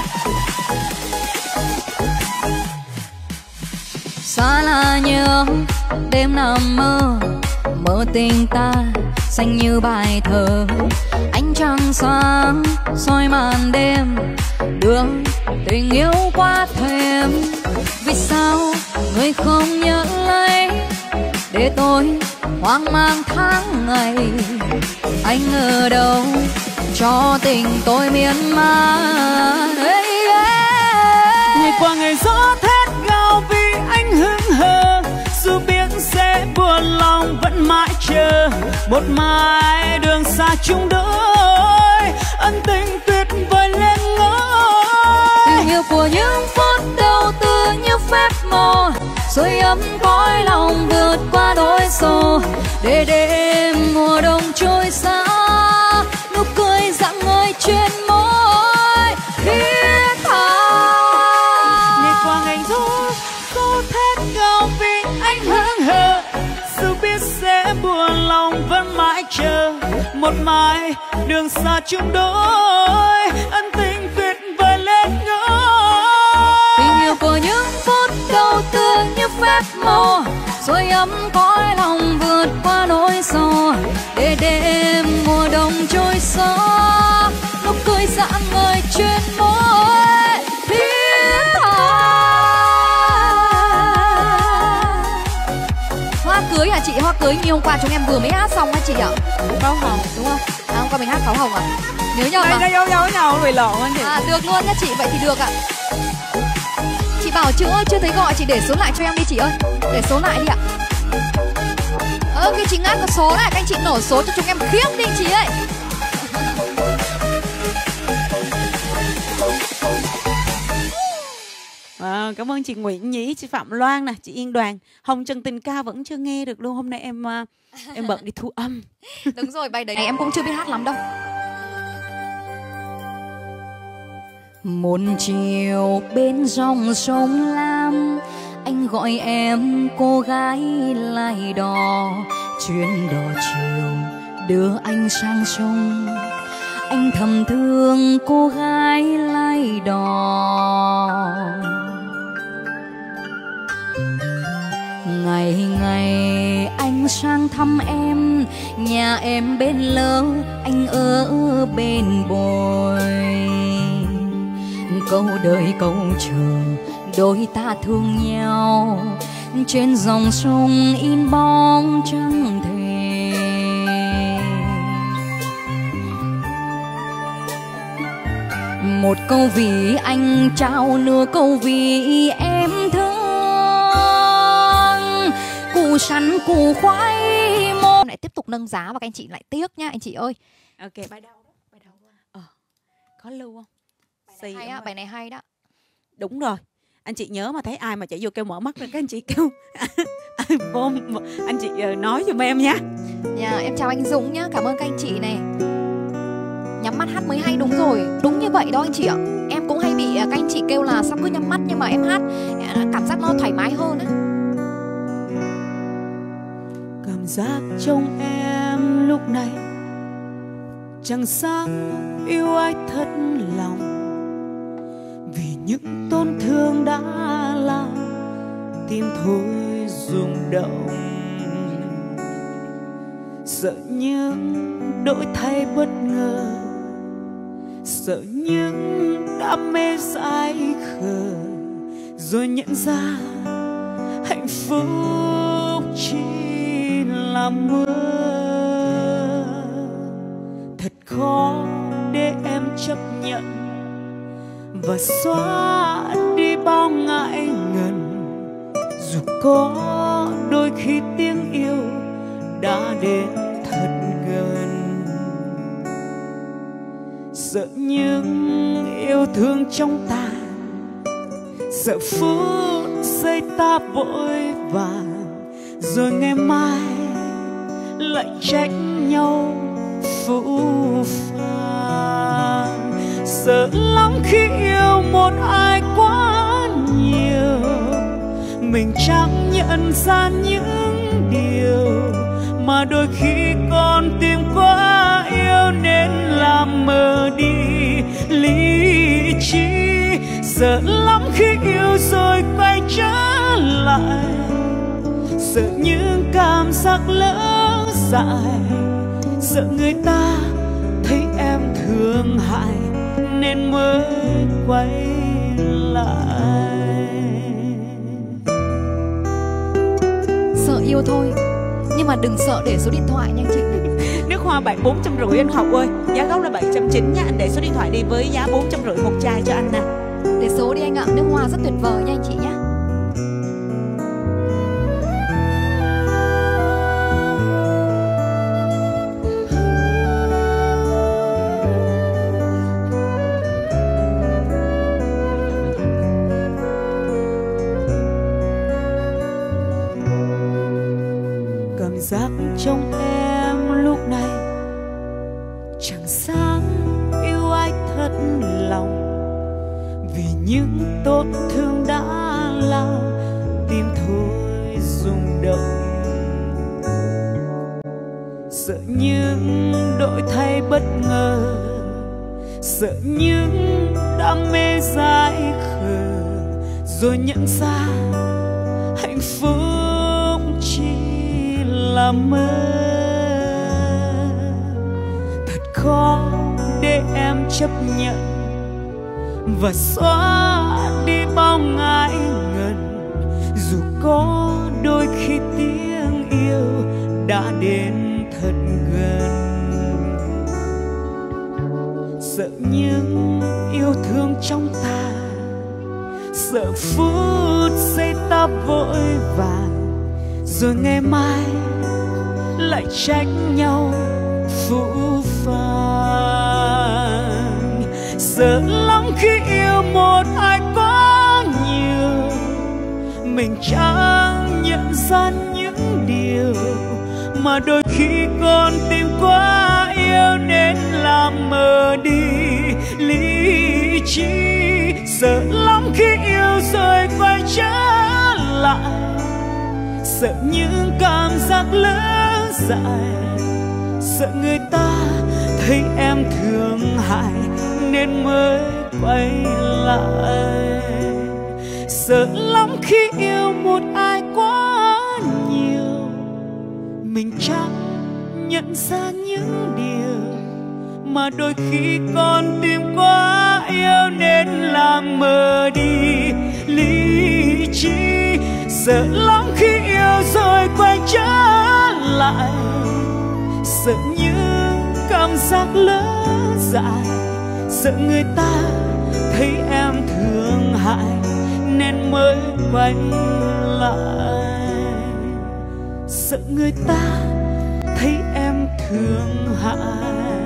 Speaker 1: Xa là nhớ đêm nằm mơ, mơ tình ta xanh như bài thơ. Ánh trăng sáng soi màn đêm, đưa tình yêu qua thềm. Vì sao người không nhớ lấy, để tôi hoang mang tháng ngày. Anh ở đâu cho tình tôi miên man. Hey, yeah.
Speaker 2: ngày qua ngày gió thét gào vì anh hững hờ, dù biết sẽ buồn lòng vẫn mãi chờ một mai đường xa chung đôi. Ân tình tuyệt vời lên ngôi,
Speaker 1: tình yêu của những phút đầu tựa như phép màu, sưởi ấm cõi lòng vượt qua nỗi sầu. Để đêm mùa đông trôi xa, nụ cười rạng ngời trên môi thiết tha.
Speaker 2: ngày qua ngày gió thét gào vì anh hững hờ, dù biết sẽ buồn lòng vẫn mãi chờ một mai đường xa chung đôi. Ân tình tuyệt vời lên ngôi,
Speaker 1: Tình yêu của những phút đầu tựa như phép màu, sưởi ấm cõi lòng vượt qua nỗi sầu. Để đêm mùa đông trôi xa, nụ cười rạng ngời trên môi thiết tha. Hoa cưới hả chị? Hoa cưới như hôm qua chúng em vừa mới hát xong hả chị ạ?
Speaker 3: Pháo hồng
Speaker 1: Đúng không? Hôm qua mình hát pháo hồng à? Nhớ nhầm
Speaker 3: đây
Speaker 1: à?
Speaker 3: nó dấu nhau bị lộn anh chị.
Speaker 1: Được luôn nha chị, vậy thì được ạ. Chị bảo Trương ơi chưa thấy gọi, chị để số lại cho em đi chị ơi. Để số lại đi ạ. Khi chị ngắt có số này, các anh chị nổ số cho chúng em khiếp đi chị ơi.
Speaker 3: Cảm ơn chị Nguyễn Nhí, chị Phạm Loan nè, chị Yên Đoàn. Hồng Trần Tình Ca vẫn chưa nghe được luôn, hôm nay em bận đi thu âm.
Speaker 1: Đúng rồi, bài đấy em cũng chưa biết hát lắm đâu. Một chiều bên dòng sông Lam, anh gọi em cô gái lai đò. Chuyến đò chiều đưa anh sang sông, anh thầm thương cô gái lai đò. Ngày ngày anh sang thăm em, nhà em bên lỡ, anh ở bên bồi. Câu đời câu chờ đôi ta thương nhau, trên dòng sông in bóng trăng thề. Một câu vì anh trao nửa câu vì em thương. Củ sắn củ khoai môn lại tiếp tục nâng giá và các anh chị lại tiếc nhá anh chị ơi.
Speaker 3: Ok, bài đầu đó, bài đầu. Có lưu không?
Speaker 1: Bài này hay á, bài này hay đó.
Speaker 3: Đúng rồi. Anh chị nhớ mà thấy ai mà chạy vô kêu mở mắt rồi các anh chị kêu anh chị nói giùm em nha.
Speaker 1: Dạ, em chào anh Dũng nhá, cảm ơn các anh chị này. Nhắm mắt hát mới hay, đúng rồi, đúng như vậy đó anh chị ạ. Em cũng hay bị các anh chị kêu là sao cứ nhắm mắt, nhưng mà em hát cảm giác nó thoải mái hơn á.
Speaker 3: Cảm giác trong em
Speaker 2: lúc này chẳng dám yêu ai thật lòng, vì những tổn thương đã làm tim thôi rung động. Sợ những đổi thay bất ngờ, sợ những đam mê dại khờ, rồi nhận ra hạnh phúc chỉ là mơ. Thật khó để em chấp nhận và xóa đi bao ngại ngần, dù có đôi khi tiếng yêu đã đến thật gần. Sợ những yêu thương trong ta, sợ phút giây ta vội vàng, rồi ngày mai lại trách nhau phũ phàng. Sợ lắm khi yêu một ai quá nhiều, mình chẳng nhận ra những điều mà đôi khi con tim quá yêu nên làm mờ đi lý trí. Sợ lắm khi yêu rồi quay trở lại, sợ những cảm giác lỡ dại, sợ người ta thấy em thương hại nên mới quay lại.
Speaker 1: Sợ yêu thôi, nhưng mà đừng sợ để số điện thoại nha anh chị.
Speaker 3: Nước hoa bạn 450 anh Học ơi, giá gốc là 790 nha. Anh để số điện thoại đi với giá 450 một chai cho anh nè.
Speaker 1: Để số đi anh ạ, nước hoa rất tuyệt vời nha anh chị nhé.
Speaker 2: Cảm giác trong em lúc này chẳng dám yêu ai thật lòng, vì những tổn thương đã làm tim thôi rung động. Sợ những đổi thay bất ngờ, sợ những đam mê dại khờ, rồi nhận ra hạnh phúc chỉ là mơ. Thật khó để em chấp nhận và xóa đi bao ngại ngần, dù có đôi khi tiếng yêu đã đến thật gần. Sợ những yêu thương trong ta, sợ phút giây ta vội vàng, rồi ngày mai lại trách nhau phũ phàng. Sợ lắm khi yêu một ai quá nhiều, mình chẳng nhận ra những điều mà đôi khi con tim quá yêu nên làm mờ đi lý trí. Sợ lắm khi yêu rồi quay trở lại, sợ những cảm giác lỡ dại, sợ người ta thấy em thương hại nên mới quay lại. Sợ lắm khi yêu một ai quá nhiều, mình chẳng nhận ra những điều mà đôi khi con tim quá yêu nên làm mờ đi lý trí. Sợ lắm khi yêu rồi quay trở lại, sợ những cảm giác lỡ dại, sợ người ta thấy em thương hại nên mới quay lại. Sợ người ta thấy em thương hại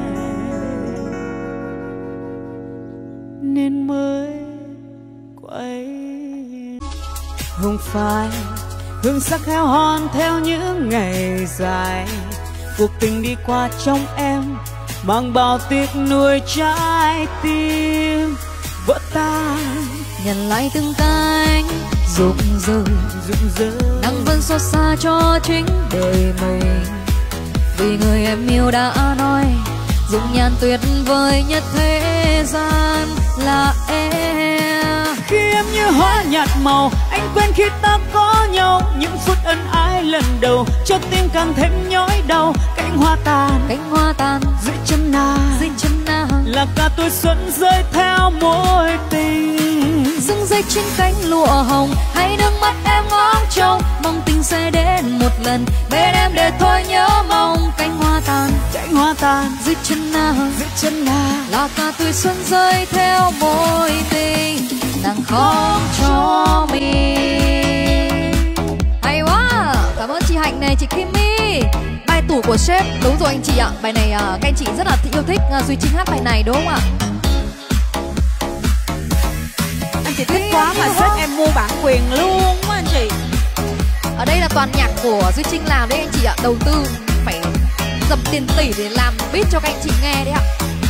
Speaker 2: nên mới quay. Không phải hương sắc heo hon theo những ngày dài, cuộc tình đi qua trong em mang bao tiếc nuối trái tim vỡ tan.
Speaker 1: Nhận lại từng cánh rụng rời,
Speaker 2: rụng rơi
Speaker 1: đang vẫn xót xa cho chính đời mình. vì người em yêu đã nói dung nhan tuyệt vời nhất thế gian là em.
Speaker 2: Khi em như hoa nhạt màu, anh quên khi ta có nhau. Những phút ân ái lần đầu cho tim càng thêm nhói đau. Cánh hoa tàn dưới chân nàng là cả tuổi xuân rơi theo mối tình.
Speaker 1: Dưng rơi trên cánh lụa hồng, hay nước mắt em ngóng trông, mong tình sẽ đến một lần bên em để thôi nhớ mong. Cánh hoa tàn dưới chân nàng là cả tuổi xuân rơi theo mối tình. Nàng khóc cho mình. Hay quá, cảm ơn chị Hạnh này, chị Kimmy. Bài tủ của sếp, đúng rồi anh chị ạ. Bài này các anh chị rất là yêu thích Duy Trinh hát bài này đúng không ạ?
Speaker 3: Anh chị thích quá mà sếp em mua bản quyền luôn á anh chị.
Speaker 1: Ở đây là toàn nhạc của Duy Trinh làm đấy anh chị ạ. Đầu tư phải dầm tiền tỷ để làm beat cho các anh chị nghe đấy ạ.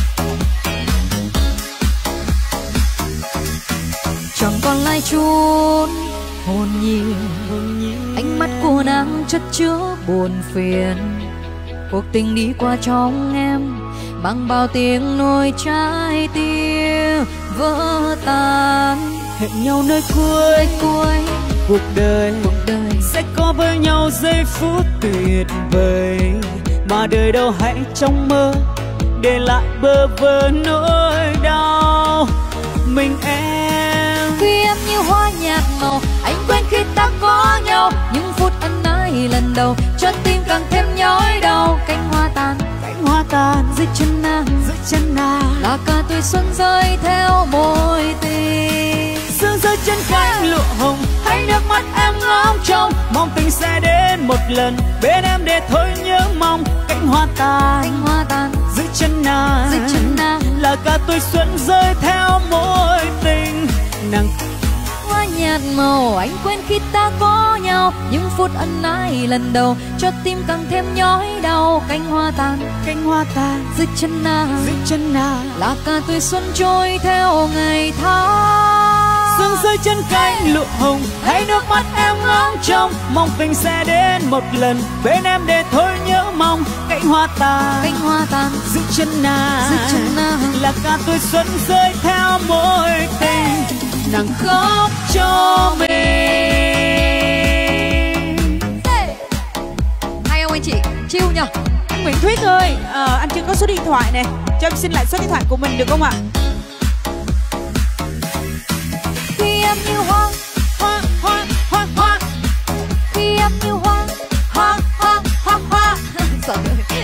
Speaker 1: Chẳng còn lại chút hồn nhiên, ánh mắt của nàng chất chứa buồn phiền. Cuộc tình đi qua trong em bằng bao tiếng nỗi trái tim vỡ tan.
Speaker 2: Hẹn nhau nơi cuối cuộc đời sẽ có với nhau giây phút tuyệt vời, mà đời đâu hãy trong mơ để lại bơ vơ nỗi đau. Mình em
Speaker 1: khi em như hoa nhạt màu, anh quên khi ta có nhau. Những phút ân ái lần đầu cho tim càng thêm nhói đau. Cánh hoa tàn dưới chân nàng là cả tuổi xuân rơi theo mối tình.
Speaker 2: sương rơi trên cánh lụa hồng, hay nước mắt em ngóng trông, mong tình sẽ đến một lần bên em để thôi nhớ mong. Cánh hoa tàn dưới chân nàng là cả tuổi xuân rơi theo mối tình. Nàng
Speaker 1: hoa nhạt màu, anh quên khi ta có nhau. Những phút ân ái lần đầu cho tim càng thêm nhói đau. Cánh hoa tàn dưới chân nàng là cả tuổi xuân trôi theo ngày tháng.
Speaker 2: sương rơi trên cánh lụa hồng, hay nước mắt em ngóng trông, mong tình sẽ đến một lần bên em để thôi nhớ mong. Cánh hoa tàn dưới chân nàng là cả tuổi xuân rơi theo mối tình. Nàng khóc cho mình.
Speaker 1: Hay không anh chị? Chill nhở?
Speaker 3: Anh Nguyễn Thuyết ơi, anh chưa có số điện thoại nè, cho em xin lại số điện thoại của mình được không ạ?
Speaker 1: Khi em như hoa khi em như hoa Sợ.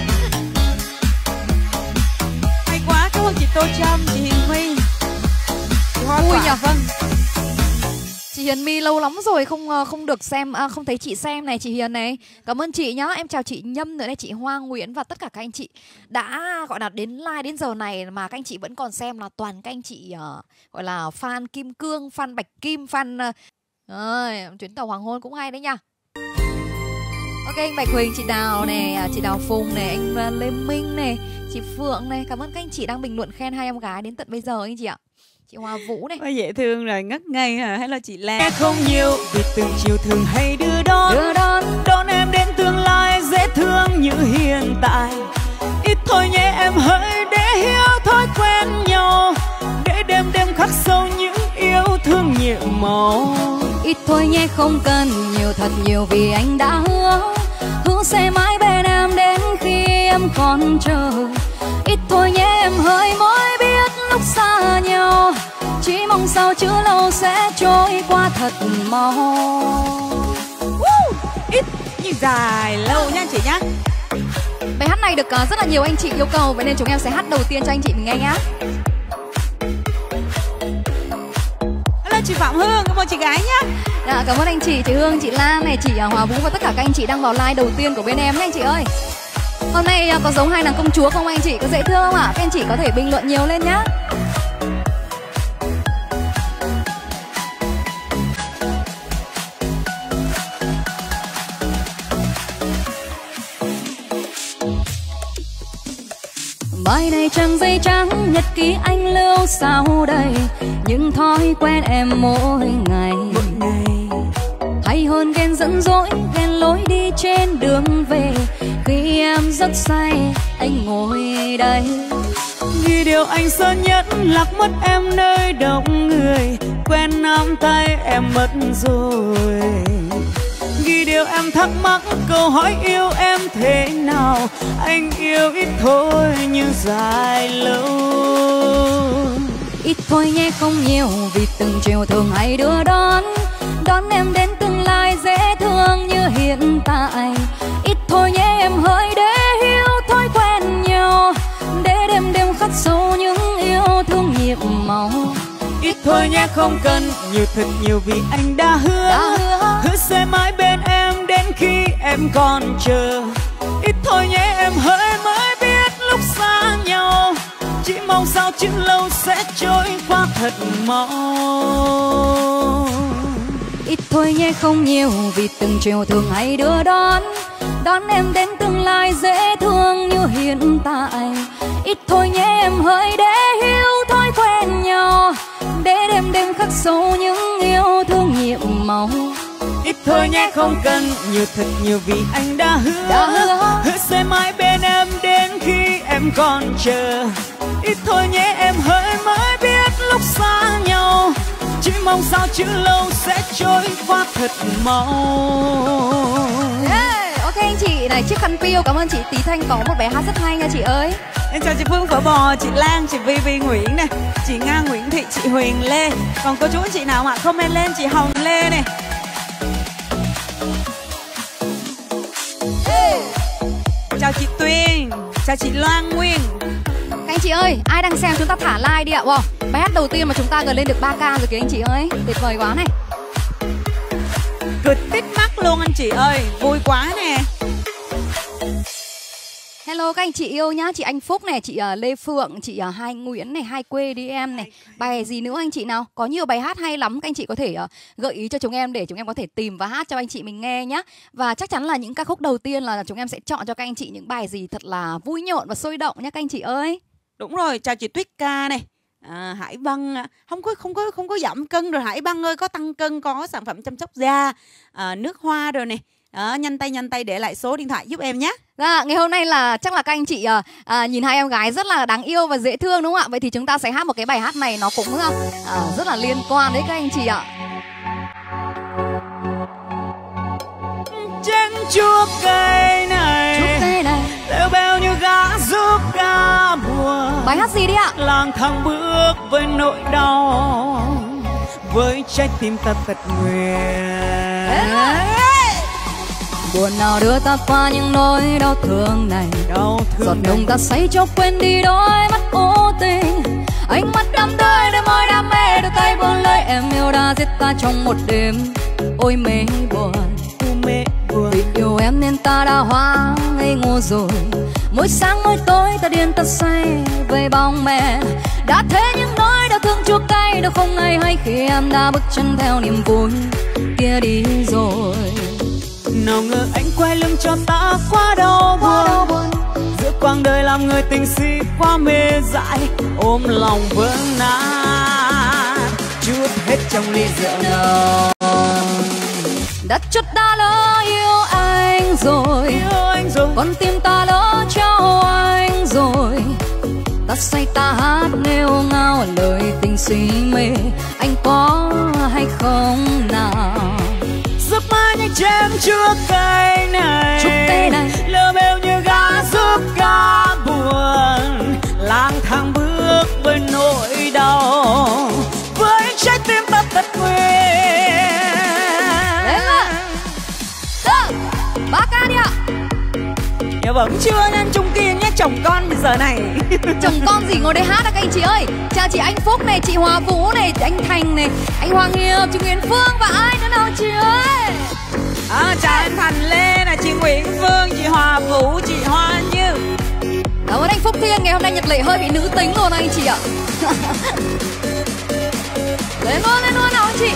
Speaker 3: Hay quá, cảm ơn chị Tô Trâm, chị Hiền My, chị Hoa
Speaker 1: Vui
Speaker 3: Quả.
Speaker 1: nhở? Vâng. Chị Hiền My lâu lắm rồi không được xem, không thấy chị xem này, chị Hiền này. Cảm ơn chị nhá. Em chào chị Nhâm nữa đây, chị Hoa Nguyễn và tất cả các anh chị đã gọi là đến live đến giờ này mà các anh chị vẫn còn xem, là toàn các anh chị gọi là fan Kim Cương, fan Bạch Kim, fan chuyến tàu hoàng hôn cũng hay đấy nha. Ok, anh Bạch Huỳnh, chị Đào này, chị Đào Phùng này, anh Lê Minh này, chị Phượng này. Cảm ơn các anh chị đang bình luận khen hai em gái đến tận bây giờ anh chị ạ. Chị Hoa Vũ này.
Speaker 3: Quá dễ thương rồi, ngất ngây hả? Hay là chị Lan?
Speaker 2: Nghe không nhiều vì từng chiều thường hay đưa đón em đến tương lai dễ thương như hiện tại. Ít thôi nhé em hỡi để hiểu thói quen nhau, để đêm khắc sâu những yêu thương nhiệm màu.
Speaker 1: Ít thôi nhé không cần nhiều, thật nhiều vì anh đã hứa sẽ mãi bên em đến khi em còn chờ. Ít thôi nhé em hỡi mới biết lúc xa nhau, chỉ mong sao chữ lâu sẽ trôi qua thật mau.
Speaker 3: Ít như dài lâu nha anh chị nhá.
Speaker 1: Bài hát này được rất là nhiều anh chị yêu cầu, vậy nên chúng em sẽ hát đầu tiên cho anh chị mình nghe nhá.
Speaker 3: Hello chị Phạm Hương, cảm ơn chị gái nhá.
Speaker 1: Dạ, cảm ơn anh chị Hương, chị Lan này, chị Hòa Vũ và tất cả các anh chị đang vào live đầu tiên của bên em nhé anh chị ơi. Hôm nay có giống hai nàng công chúa không anh chị? Có dễ thương không ạ? Các anh chị có thể bình luận nhiều lên nhá. Bài này trang giấy trắng, nhật ký anh lưu sau đây, những thói quen em mỗi ngày. Hay hơn ghen dẫn dỗi, ghen lối đi trên đường về, khi em rất say anh ngồi đây.
Speaker 2: Vì điều anh sợ nhất lạc mất em nơi đông người, quen nắm tay em mất rồi. Vì điều em thắc mắc câu hỏi yêu em thế nào, anh yêu ít thôi nhưng dài lâu.
Speaker 1: Ít thôi nhé không nhiều vì từng chiều thường hay đưa đón em đến tương lai dễ thương như hiện tại. Ít thôi nhé em hỡi để hiểu thói quen nhau, để đêm đêm khắc sâu những yêu thương nhịp màu.
Speaker 2: Ít thôi nhé không cần nhiều thật nhiều vì anh đã hứa sẽ mãi bên em đến khi em còn chờ. Ít thôi nhé em hỡi mới biết lúc xa nhau, chỉ mong sao chữ lâu sẽ trôi qua thật mau.
Speaker 1: Ít thôi nhé không nhiều vì từng chiều thường hay đưa đón em đến tương lai dễ thương như hiện tại. Ít thôi nhé em hỡi để hiểu thói quen nhau, để đêm đêm khắc sâu những yêu thương nhiệm màu.
Speaker 2: Ít thôi nhé không cần nhiều thật nhiều vì anh đã hứa sẽ mãi bên em đến khi em còn chờ. Ít thôi nhé em hỡi mới biết lúc xa nhau, chỉ mong sao chữ lâu sẽ trôi qua thật mau.
Speaker 1: Ok anh chị này, chiếc khăn piêu cảm ơn chị Tí Thanh có một bài hát rất hay nha chị ơi.
Speaker 3: Em chào chị Phương Phở Bò, chị Lan, chị Vi Nguyễn này, chị Nga Nguyễn Thị, chị Huyền Lê. Còn cô chú anh chị nào mà comment lên, chị Hồng Lê này. Chào chị Tuyên, chào chị Loan Nguyên.
Speaker 1: Các anh chị ơi, ai đang xem chúng ta thả like đi ạ. Wow, bài hát đầu tiên mà chúng ta gần lên được 3K rồi kìa anh chị ơi. Tuyệt vời quá này.
Speaker 3: Cực tít mắt luôn anh chị ơi, vui quá nè.
Speaker 1: Hello các anh chị yêu nhá, chị Anh Phúc này, chị Lê Phượng, chị Hai Nguyễn này, Hai Quê đi em này. Bài gì nữa anh chị nào? Có nhiều bài hát hay lắm, các anh chị có thể gợi ý cho chúng em để chúng em có thể tìm và hát cho anh chị mình nghe nhá. Và chắc chắn là những ca khúc đầu tiên là chúng em sẽ chọn cho các anh chị những bài gì thật là vui nhộn và sôi động nhá các anh chị ơi.
Speaker 3: Đúng rồi, chào chị Tuyết Ca này. Hải Băng không có giảm cân rồi Hải Băng ơi, có tăng cân, có sản phẩm chăm sóc da, nước hoa rồi này. Nhanh tay để lại số điện thoại giúp em nhé.
Speaker 1: Dạ, ngày hôm nay là chắc là các anh chị nhìn hai em gái rất là đáng yêu và dễ thương đúng không ạ? Vậy thì chúng ta sẽ hát một cái bài hát này nó cũng rất là liên quan đấy các anh chị ạ.
Speaker 2: Trên chuốc cây này lêu beo như gã giúp ca buồn.
Speaker 1: Bài hát gì đi ạ?
Speaker 2: Lang thang bước với nỗi đau, với trái tim ta tật nguyền.
Speaker 1: Buồn nào đưa ta qua những nỗi đau thương này, giọt nồng ta say cho quên đi đôi mắt vô tình. Ánh mắt đắm đuối, đôi môi đam mê, đôi tay buông lơi. Em yêu đã giết ta trong một đêm, ôi mê buồn. Vì yêu em nên ta đã hóa ngây ngô rồi. Mỗi sáng mỗi tối ta điên ta say với bóng mẹ. Đã thế những nỗi đau thương chua cay đâu không ai hay khi em đã bước chân theo niềm vui kia đi rồi.
Speaker 2: Nào ngờ anh quay lưng cho ta quá đau buồn, giữa quãng đời làm người tình si quá mê dại, ôm lòng vỡ nát chút hết trong ly rượu nồng.
Speaker 1: Đã chút đã lỡ yêu anh rồi, con tim ta lỡ trao anh rồi. Ta say ta hát nghêu ngao lời tình si mê, anh có hay không nào?
Speaker 2: Giấc mơ như trên chuốc cây này, lơ bêu như gã giúp ca buồn. Lang thang bước với nỗi đau, với trái tim ta tật nguyền.
Speaker 1: Đến ạ. 3K đi ạ.
Speaker 3: Dạ vẫn chưa nên Trung Kiên nhé, chồng con giờ này.
Speaker 1: Chồng con gì ngồi đây hát à các anh chị ơi. Chào chị Anh Phúc này, chị Hòa Vũ này, chị Anh Thành này, anh Hoàng Hiệp, chị Nguyễn Phương và ai nữa nào chị ơi.
Speaker 3: Chào anh Thành Lê này, chị Nguyễn Phương, chị Hòa Vũ, chị Hoa Như.
Speaker 1: Cảm ơn anh Phúc Thiên, ngày hôm nay Nhật Lệ hơi bị nữ tính rồi anh chị ạ. Lên luôn nào anh chị.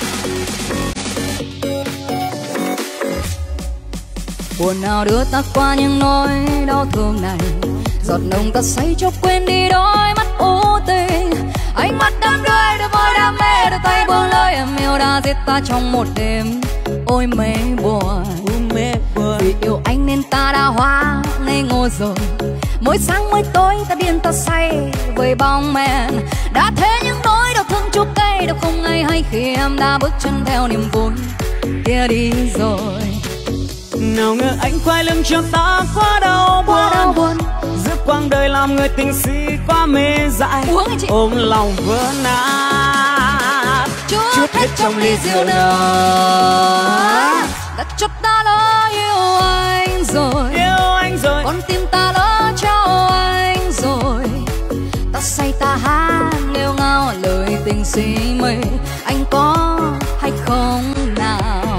Speaker 1: Buồn nào đưa ta qua những nỗi đau thương này, giọt nồng ta say cho quên đi đôi mắt vô tình. Ánh mắt đắm đuối, đôi môi đam mê, đôi tay buông lơi. Em yêu đã giết ta trong một đêm, ôi mê buồn. Vì yêu anh nên ta đã hóa ngây ngô rồi. Mỗi sáng mỗi tối ta điên ta say với bóng men. Đã thế những nỗi đau thương chua cay đâu không ai hay khi em đã bước chân theo niềm vui kia đi rồi.
Speaker 2: Nào ngờ anh quay lưng cho ta quá đau buồn. Giữa quãng đời làm người tình si quá mê dại. Ôm lòng vỡ nát chút hết trong ly rượu nồng.
Speaker 1: Đã chót ta lỡ yêu anh rồi, con tim ta lỡ trao anh rồi. Ta say ta hát nghêu ngao lời tình si mê. Anh có hay không nào?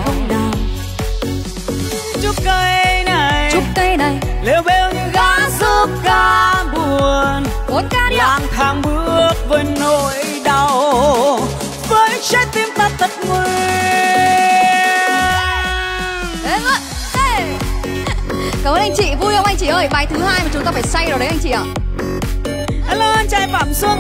Speaker 2: Chút cây này lêu bêu như gã giúp ca buồn.
Speaker 1: Ca đi
Speaker 2: lang thang bước với nỗi đau, với trái tim ta tật nguyền.
Speaker 1: Cảm ơn anh chị, vui không anh chị ơi? Bài thứ hai mà chúng ta phải say rồi đấy anh chị ạ.
Speaker 2: Hello anh trai Phạm Xuân.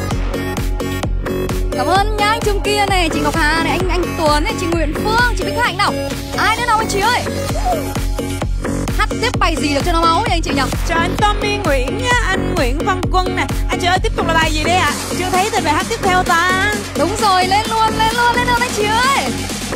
Speaker 1: Cảm ơn nhá anh Trung Kiên này, chị Ngọc Hà này, anh Tuấn này, chị Nguyễn Phương, chị Bích Hạnh nào. Ai nữa nào anh chị ơi? Hát tiếp bài gì được cho nó máu vậy anh chị nhỉ?
Speaker 3: Chào anh Tommy Nguyễn nhá, anh Nguyễn Văn Quân nè. Anh chị ơi, tiếp tục là bài gì đây ạ? Chưa thấy tên bài hát tiếp theo ta.
Speaker 1: Đúng rồi, lên luôn anh chị ơi.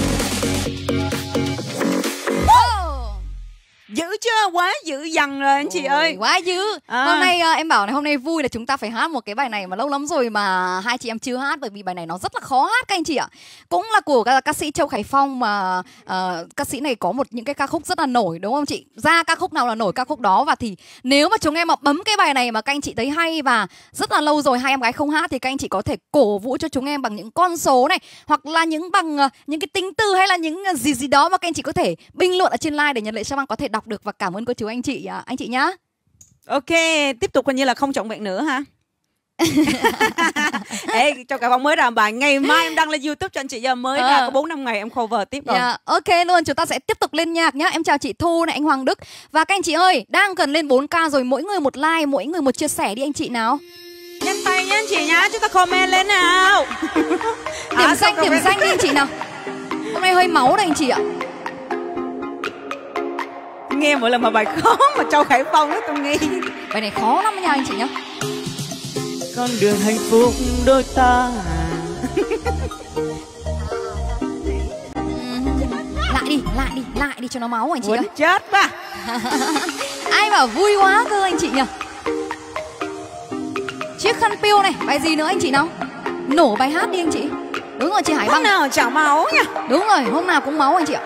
Speaker 3: Dữ chưa? Quá dữ dằn rồi anh chị ơi.
Speaker 1: Quá dữ. Hôm nay em bảo này, hôm nay vui là chúng ta phải hát một cái bài này mà lâu lắm rồi mà hai chị em chưa hát. Bởi vì bài này nó rất là khó hát các anh chị ạ. Cũng là của ca sĩ Châu Khải Phong mà ca sĩ này có những cái ca khúc rất là nổi đúng không chị? Ra ca khúc nào là nổi ca khúc đó. Và thì nếu mà chúng em mà bấm cái bài này mà các anh chị thấy hay và rất là lâu rồi hai em gái không hát thì các anh chị có thể cổ vũ cho chúng em bằng những con số này, hoặc là bằng những cái tính từ hay là những gì đó mà các anh chị có thể bình luận ở trên live để Nhật Lệ Sa Băng có thể đọc được. Và cảm ơn cô chú anh chị nhá.
Speaker 3: Ok, tiếp tục coi như là không trọn vẹn nữa ha. Ê, cho cả Phong mới ra bài ngày mai em đăng lên YouTube cho anh chị, giờ mới ra có 4-5 ngày em cover tiếp rồi.
Speaker 1: Ok luôn, chúng ta sẽ tiếp tục lên nhạc nhá. Em chào chị Thu này, anh Hoàng Đức. Và các anh chị ơi, đang gần lên 4K rồi, mỗi người một like, mỗi người một chia sẻ đi anh chị nào.
Speaker 3: Nhanh tay nhá anh chị nhá, chúng ta comment lên nào.
Speaker 1: Điểm danh đi anh chị nào. Hôm nay hơi máu đây anh chị ạ.
Speaker 3: Nghe mỗi lần mà bài khó mà Châu Khải Phong đó tôi nghe.
Speaker 1: Bài này khó lắm nha anh chị nhá.
Speaker 2: Con đường hạnh phúc đôi ta.
Speaker 1: Lại đi cho nó máu anh chị
Speaker 3: ơi. Chết quá.
Speaker 1: Ai bảo vui quá cơ anh chị nhỉ. Chiếc khăn piêu này, bài gì nữa anh chị nào? Nổ bài hát đi anh chị. Đúng rồi chị Hải Băng.
Speaker 3: Hôm nào chả máu nha.
Speaker 1: Đúng rồi, hôm nào cũng máu anh chị ạ.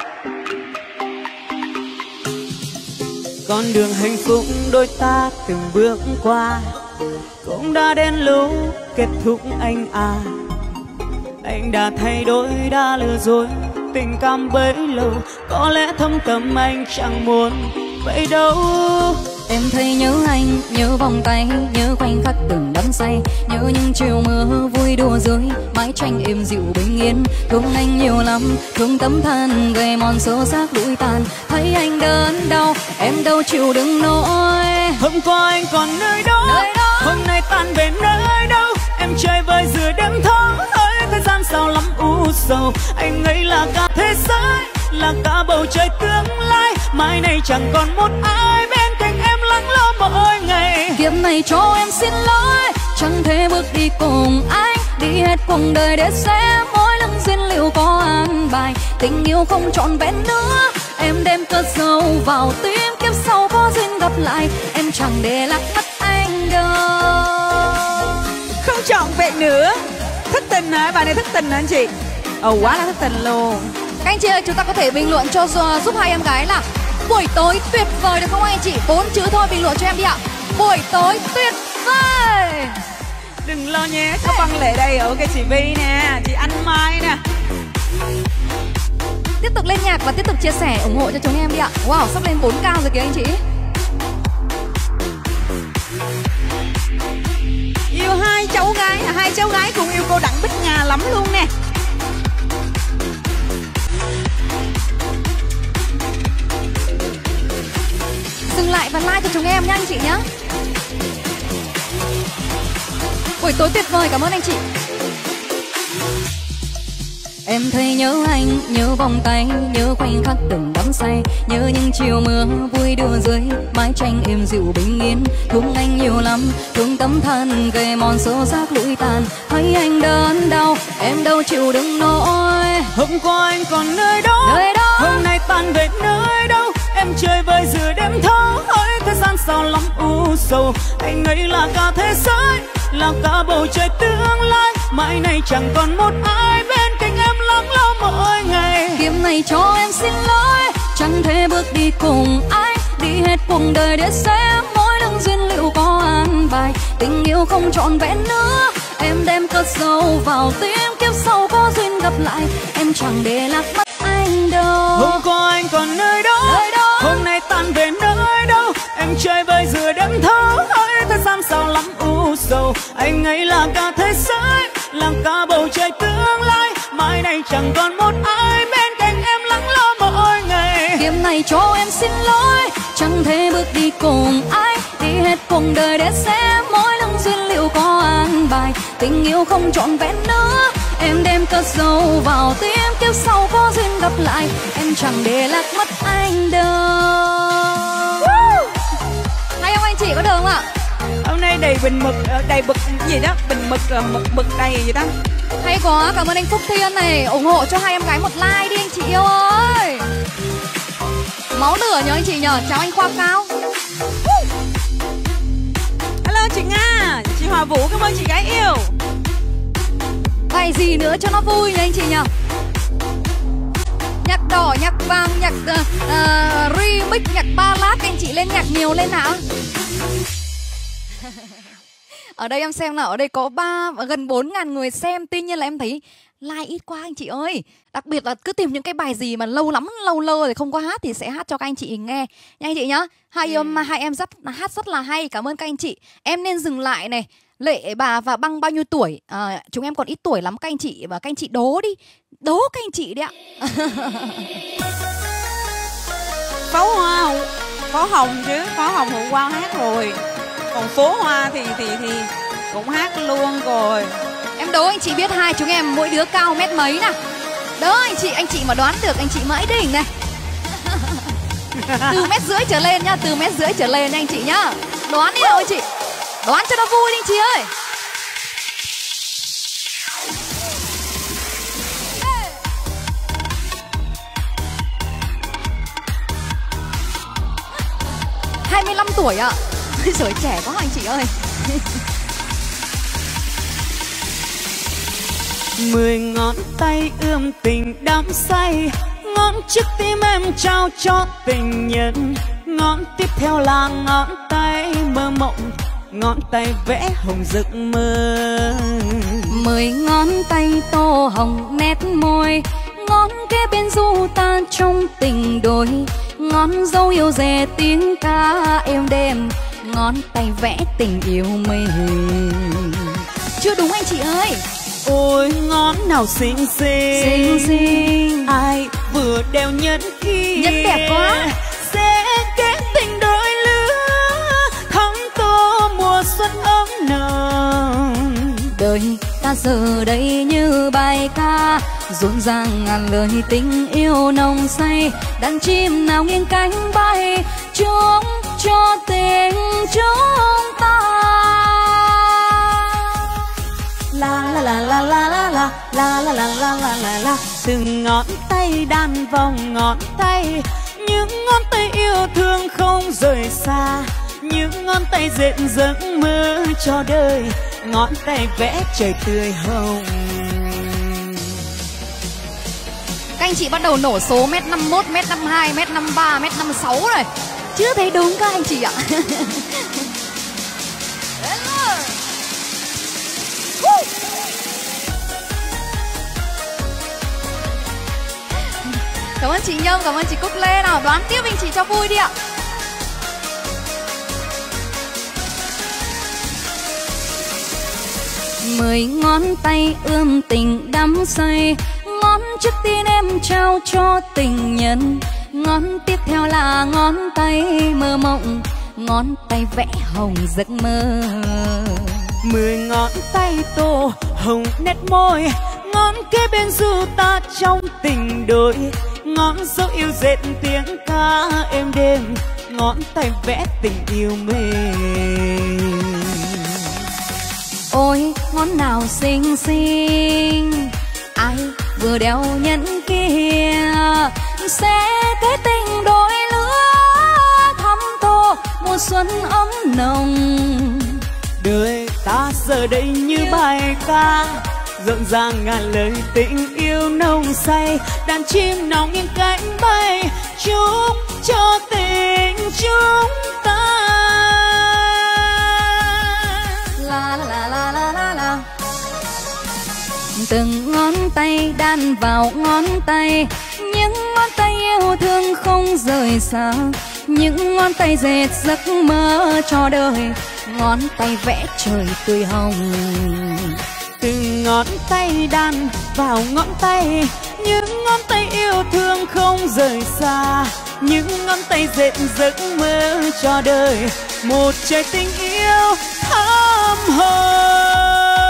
Speaker 2: Con đường hạnh phúc đôi ta từng bước qua cũng đã đến lúc kết thúc anh à. Anh đã thay đổi, đã lừa dối tình cảm bấy lâu. Có lẽ thâm tâm anh chẳng muốn vậy đâu.
Speaker 1: Em thấy nhớ anh, nhớ vòng tay, nhớ khoảnh khắc từng đắm say, nhớ những chiều mưa vui đùa dưới mái tranh êm dịu bình yên. Thương anh nhiều lắm, thương tấm thân gầy mòn xô xác đuổi tàn. Thấy anh đớn đau, em đâu chịu đựng nổi.
Speaker 2: Hôm qua anh còn nơi đó, hôm nay tan về nơi đâu. Em chơi vơi giữa đêm thâu ơi, thời gian sao lắm u sầu. Anh ấy là cả thế giới, là cả bầu trời tương lai. Mai này chẳng còn một ai bên cạnh em lắng lo mỗi ngày.
Speaker 1: Kiếp này cho em xin lỗi, chẳng thể bước đi cùng anh. Đi hết cuộc đời để xem mỗi lần duyên liệu có an bài. Tình yêu không trọn vẹn nữa, em đem cất dấu vào tim. Kiếp sau có duyên gặp lại, em chẳng để lạc mất anh đâu.
Speaker 3: Không trọn vẹn nữa. Thất tình hả? Bài này thất tình hả anh chị? Quá là thất tình luôn.
Speaker 1: Các anh chị ơi, chúng ta có thể bình luận cho giúp hai em gái là buổi tối tuyệt vời được không anh chị? 4 chữ thôi, bình luận cho em đi ạ. Buổi tối tuyệt vời.
Speaker 3: Đừng lo nhé, có Văn Lệ đây. Ok chị Vi nè, chị Anh Mai nè.
Speaker 1: Tiếp tục lên nhạc và tiếp tục chia sẻ ủng hộ cho chúng em đi ạ. Wow, sắp lên 4K rồi kìa anh chị.
Speaker 3: Yêu hai cháu gái cùng yêu cô Đặng Bích Nga lắm luôn nè.
Speaker 1: Dừng lại và like cho chúng em nhá anh chị nhá. Buổi tối tuyệt vời, cảm ơn anh chị. Em thấy nhớ anh, nhớ vòng tay, nhớ khoảnh khắc từng đắm say, nhớ những chiều mưa vui đưa dưới mái tranh êm dịu bình yên. Thương anh nhiều lắm, thương tấm thân gây mòn xô xác lụi tàn. Thấy anh đớn đau, em đâu chịu đựng nổi.
Speaker 2: Hôm qua anh còn nơi đó, hôm nay tan về nơi đâu. Em chơi vơi giữa đêm thâu, hỡi thời gian sao lắm u sầu. Anh ấy là cả thế giới, là cả bầu trời tương lai. Mãi này chẳng còn một ai bên cạnh em lắng lo mỗi ngày.
Speaker 1: Kiếp này cho em xin lỗi, chẳng thể bước đi cùng ai. Đi hết cuộc đời để xem mỗi đường duyên liệu có an bài. Tình yêu không trọn vẹn nữa, em đem cất sâu vào tim. Kiếp sau có duyên gặp lại, em chẳng để lạc mất anh đâu.
Speaker 2: Hôm qua anh còn nơi đó, hôm nay tan về nơi đâu. Em chơi vơi giữa đêm thâu, hỡi thời gian sao lắm u sầu. Anh ấy là cả thế giới, là cả bầu trời tương lai. Mai này chẳng còn một ai bên cạnh em lắng lo mỗi ngày.
Speaker 1: Kiếp này cho em xin lỗi, chẳng thể bước đi cùng ai. Đi hết cuộc đời để xem mỗi lần duyên liệu có an bài. Tình yêu không trọn vẹn nữa, em đem cất sâu vào tim. Kiếp sau có duyên gặp lại, em chẳng để lạc mất anh đâu. Hay không anh chị, có được không ạ?
Speaker 3: Hôm nay đầy bình mực, đầy bực gì đó, bình mực mực đầy gì đó.
Speaker 1: Hay quá, cảm ơn anh Phúc Thiên này, ủng hộ cho hai em gái một like đi anh chị yêu ơi. Máu lửa nhờ anh chị nhờ, chào anh Khoa Cao.
Speaker 3: Hello chị Nga, chị Hòa Vũ, cảm ơn chị gái yêu.
Speaker 1: Bài gì nữa cho nó vui nha anh chị nhờ. Nhạc đỏ, nhạc vàng, nhạc remix, nhạc ballad, anh chị lên nhạc nhiều lên nào. Ở đây em xem nào, ở đây có gần 4.000 người xem. Tuy nhiên là em thấy like ít quá anh chị ơi. Đặc biệt là cứ tìm những cái bài gì mà lâu lắm, lâu lơ thì không có hát thì sẽ hát cho các anh chị nghe nha anh chị nhá. Hai em hát rất là hay, cảm ơn các anh chị. Em nên dừng lại này. Lệ bà và Băng bao nhiêu tuổi? Chúng em còn ít tuổi lắm các anh chị. Và các anh chị đố đi, đố các anh chị đi ạ.
Speaker 3: Pháo Hoa có Hồng chứ, Pháo Hồng hôm qua hát rồi. Còn Phố Hoa thì cũng hát luôn rồi.
Speaker 1: Em đố anh chị biết hai chúng em mỗi đứa cao mét mấy nào. Đó anh chị mà đoán được anh chị mãi đỉnh này. Từ 1,5 mét trở lên nhá, từ 1,5 mét trở lên anh chị nhá. Đoán đi nào anh chị. Đoán cho nó vui đi anh chị ơi. Hey. 25 tuổi ạ. Rồi trẻ quá anh chị ơi.
Speaker 2: 10 ngón tay ươm tình đắm say, ngón trước tim em trao cho tình nhân. Ngón tiếp theo là ngón tay mơ mộng, ngón tay vẽ hồng giấc mơ.
Speaker 1: 10 ngón tay tô hồng nét môi, ngón kế bên du ta trong tình đôi. Ngón dấu yêu dè tiếng ca êm đềm, ngón tay vẽ tình yêu mình. Chưa đúng anh chị ơi.
Speaker 2: Ôi ngón nào xinh xinh, ai vừa đeo nhẫn kia.
Speaker 1: Nhẫn đẹp quá.
Speaker 2: Sẽ kết tình đôi lứa, thắm tô mùa xuân ấm nồng.
Speaker 1: Đời ta giờ đây như bài ca, rộn ràng ngàn lời tình yêu nồng say. Đàn chim nào nghiêng cánh bay, chúng cho tình chúng ta.
Speaker 2: La la la la la la la la la la la la la la. Từng ngón tay đan vòng ngón tay, những ngón tay yêu thương không rời xa, những ngón tay dệt giấc mơ cho đời, ngón tay vẽ trời tươi hồng.
Speaker 1: Các anh chị bắt đầu nổ số 1m51, 1m52, 1m53, 1m56 rồi. Chưa thấy đúng các anh chị ạ. Cảm ơn chị Nhung, cảm ơn chị Cúc Lê. Nào đoán tiếp anh chị cho vui đi ạ. Mười ngón tay ươm tình đắm say, ngón trước tiên em trao cho tình nhân. Ngón tiếp theo là ngón tay mơ mộng, ngón tay vẽ hồng giấc mơ.
Speaker 2: 10 ngón tay tô hồng nét môi, ngón ngón kế bên du ta trong tình đôi, ngón dấu yêu dệt tiếng ca êm đêm, ngón tay vẽ tình yêu mềm.
Speaker 1: Ôi ngón nào xinh xinh, ai vừa đeo nhẫn kia, sẽ kết tình đôi lứa thắm tô mùa xuân ấm nồng.
Speaker 2: Đời ta giờ đây như bài ca, rộn ràng ngàn lời tình yêu nồng say, đàn chim nào nghiêng cánh bay chúc cho tình chúng ta.
Speaker 1: La la la la la la. Từng ngón tay đan vào ngón tay, những ngón tay yêu thương không rời xa, những ngón tay dệt giấc mơ cho đời, ngón tay vẽ trời tươi hồng.
Speaker 2: Từng ngón tay đan vào ngón tay, những ngón tay yêu thương không rời xa, những ngón tay dệt giấc mơ cho đời, một trái tình yêu thắm hồng.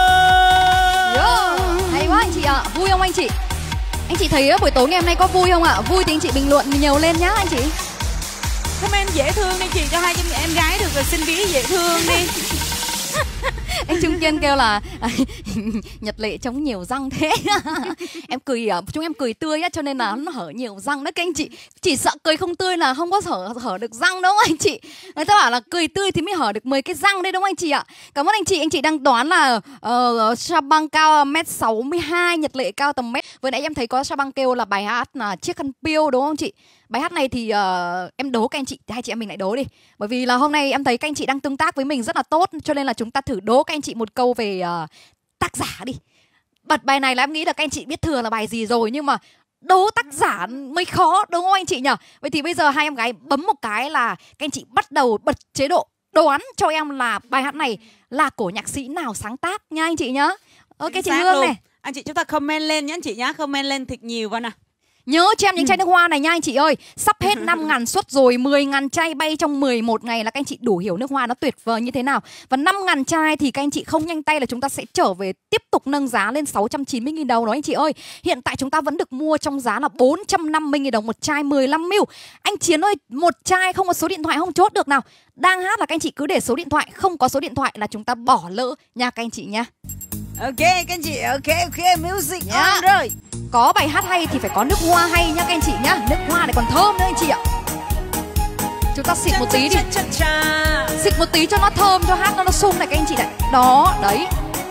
Speaker 1: Hay quá anh chị ạ, vui không anh chị? Anh chị thấy buổi tối ngày hôm nay có vui không ạ? Vui thì anh chị bình luận nhiều lên nhá anh chị.
Speaker 3: Comment dễ thương đi chị, cho hai em gái được rồi, xin ví dễ thương đi.
Speaker 1: Anh Trung Kiên kêu là Nhật Lệ trông nhiều răng thế. Em cười, chúng em cười tươi á, cho nên là nó hở nhiều răng đó các anh chị. Chỉ sợ cười không tươi là không có hở được răng đâu anh chị. Người ta bảo là cười tươi thì mới hở được 10 cái răng đấy đúng không anh chị ạ? Cảm ơn anh chị đang đoán là Sabang cao 1m62, Nhật Lệ cao tầm mét. Vừa nãy em thấy có Sabang kêu là bài hát là Chiếc khăn piêu đúng không chị? Bài hát này thì em đố các anh chị, hai chị em mình lại đố đi. Bởi vì là hôm nay em thấy các anh chị đang tương tác với mình rất là tốt, cho nên là chúng ta thử đố các anh chị một câu về tác giả đi. Bật bài này là em nghĩ là các anh chị biết thừa là bài gì rồi, nhưng mà đố tác giả mới khó đúng không anh chị nhỉ? Vậy thì bây giờ hai em gái bấm một cái là các anh chị bắt đầu bật chế độ đoán cho em là bài hát này là của nhạc sĩ nào sáng tác nha anh chị nhá. Ok chị Hương này.
Speaker 3: Anh chị chúng ta comment lên nhé anh chị nhá, comment lên thật nhiều vào nào.
Speaker 1: Nhớ cho em những chai nước hoa này nha anh chị ơi. Sắp hết 5.000 suất rồi, 10.000 chai bay trong 11 ngày là các anh chị đủ hiểu nước hoa nó tuyệt vời như thế nào. Và 5.000 chai thì các anh chị không nhanh tay là chúng ta sẽ trở về tiếp tục nâng giá lên 690.000 đồng đó anh chị ơi. Hiện tại chúng ta vẫn được mua trong giá là 450.000 đồng một chai 15ml. Anh Chiến ơi, một chai không có số điện thoại không chốt được nào. Đang hát là các anh chị cứ để số điện thoại, không có số điện thoại là chúng ta bỏ lỡ nha các anh chị nha.
Speaker 3: Ok các anh chị, ok, music on rồi.
Speaker 1: Có bài hát hay thì phải có nước hoa hay nha các anh chị nhá. Nước hoa này còn thơm nữa anh chị ạ. Chúng ta xịt một tí đi. Xịt một tí cho nó thơm, cho hát nó sung này các anh chị này. Đó, đấy.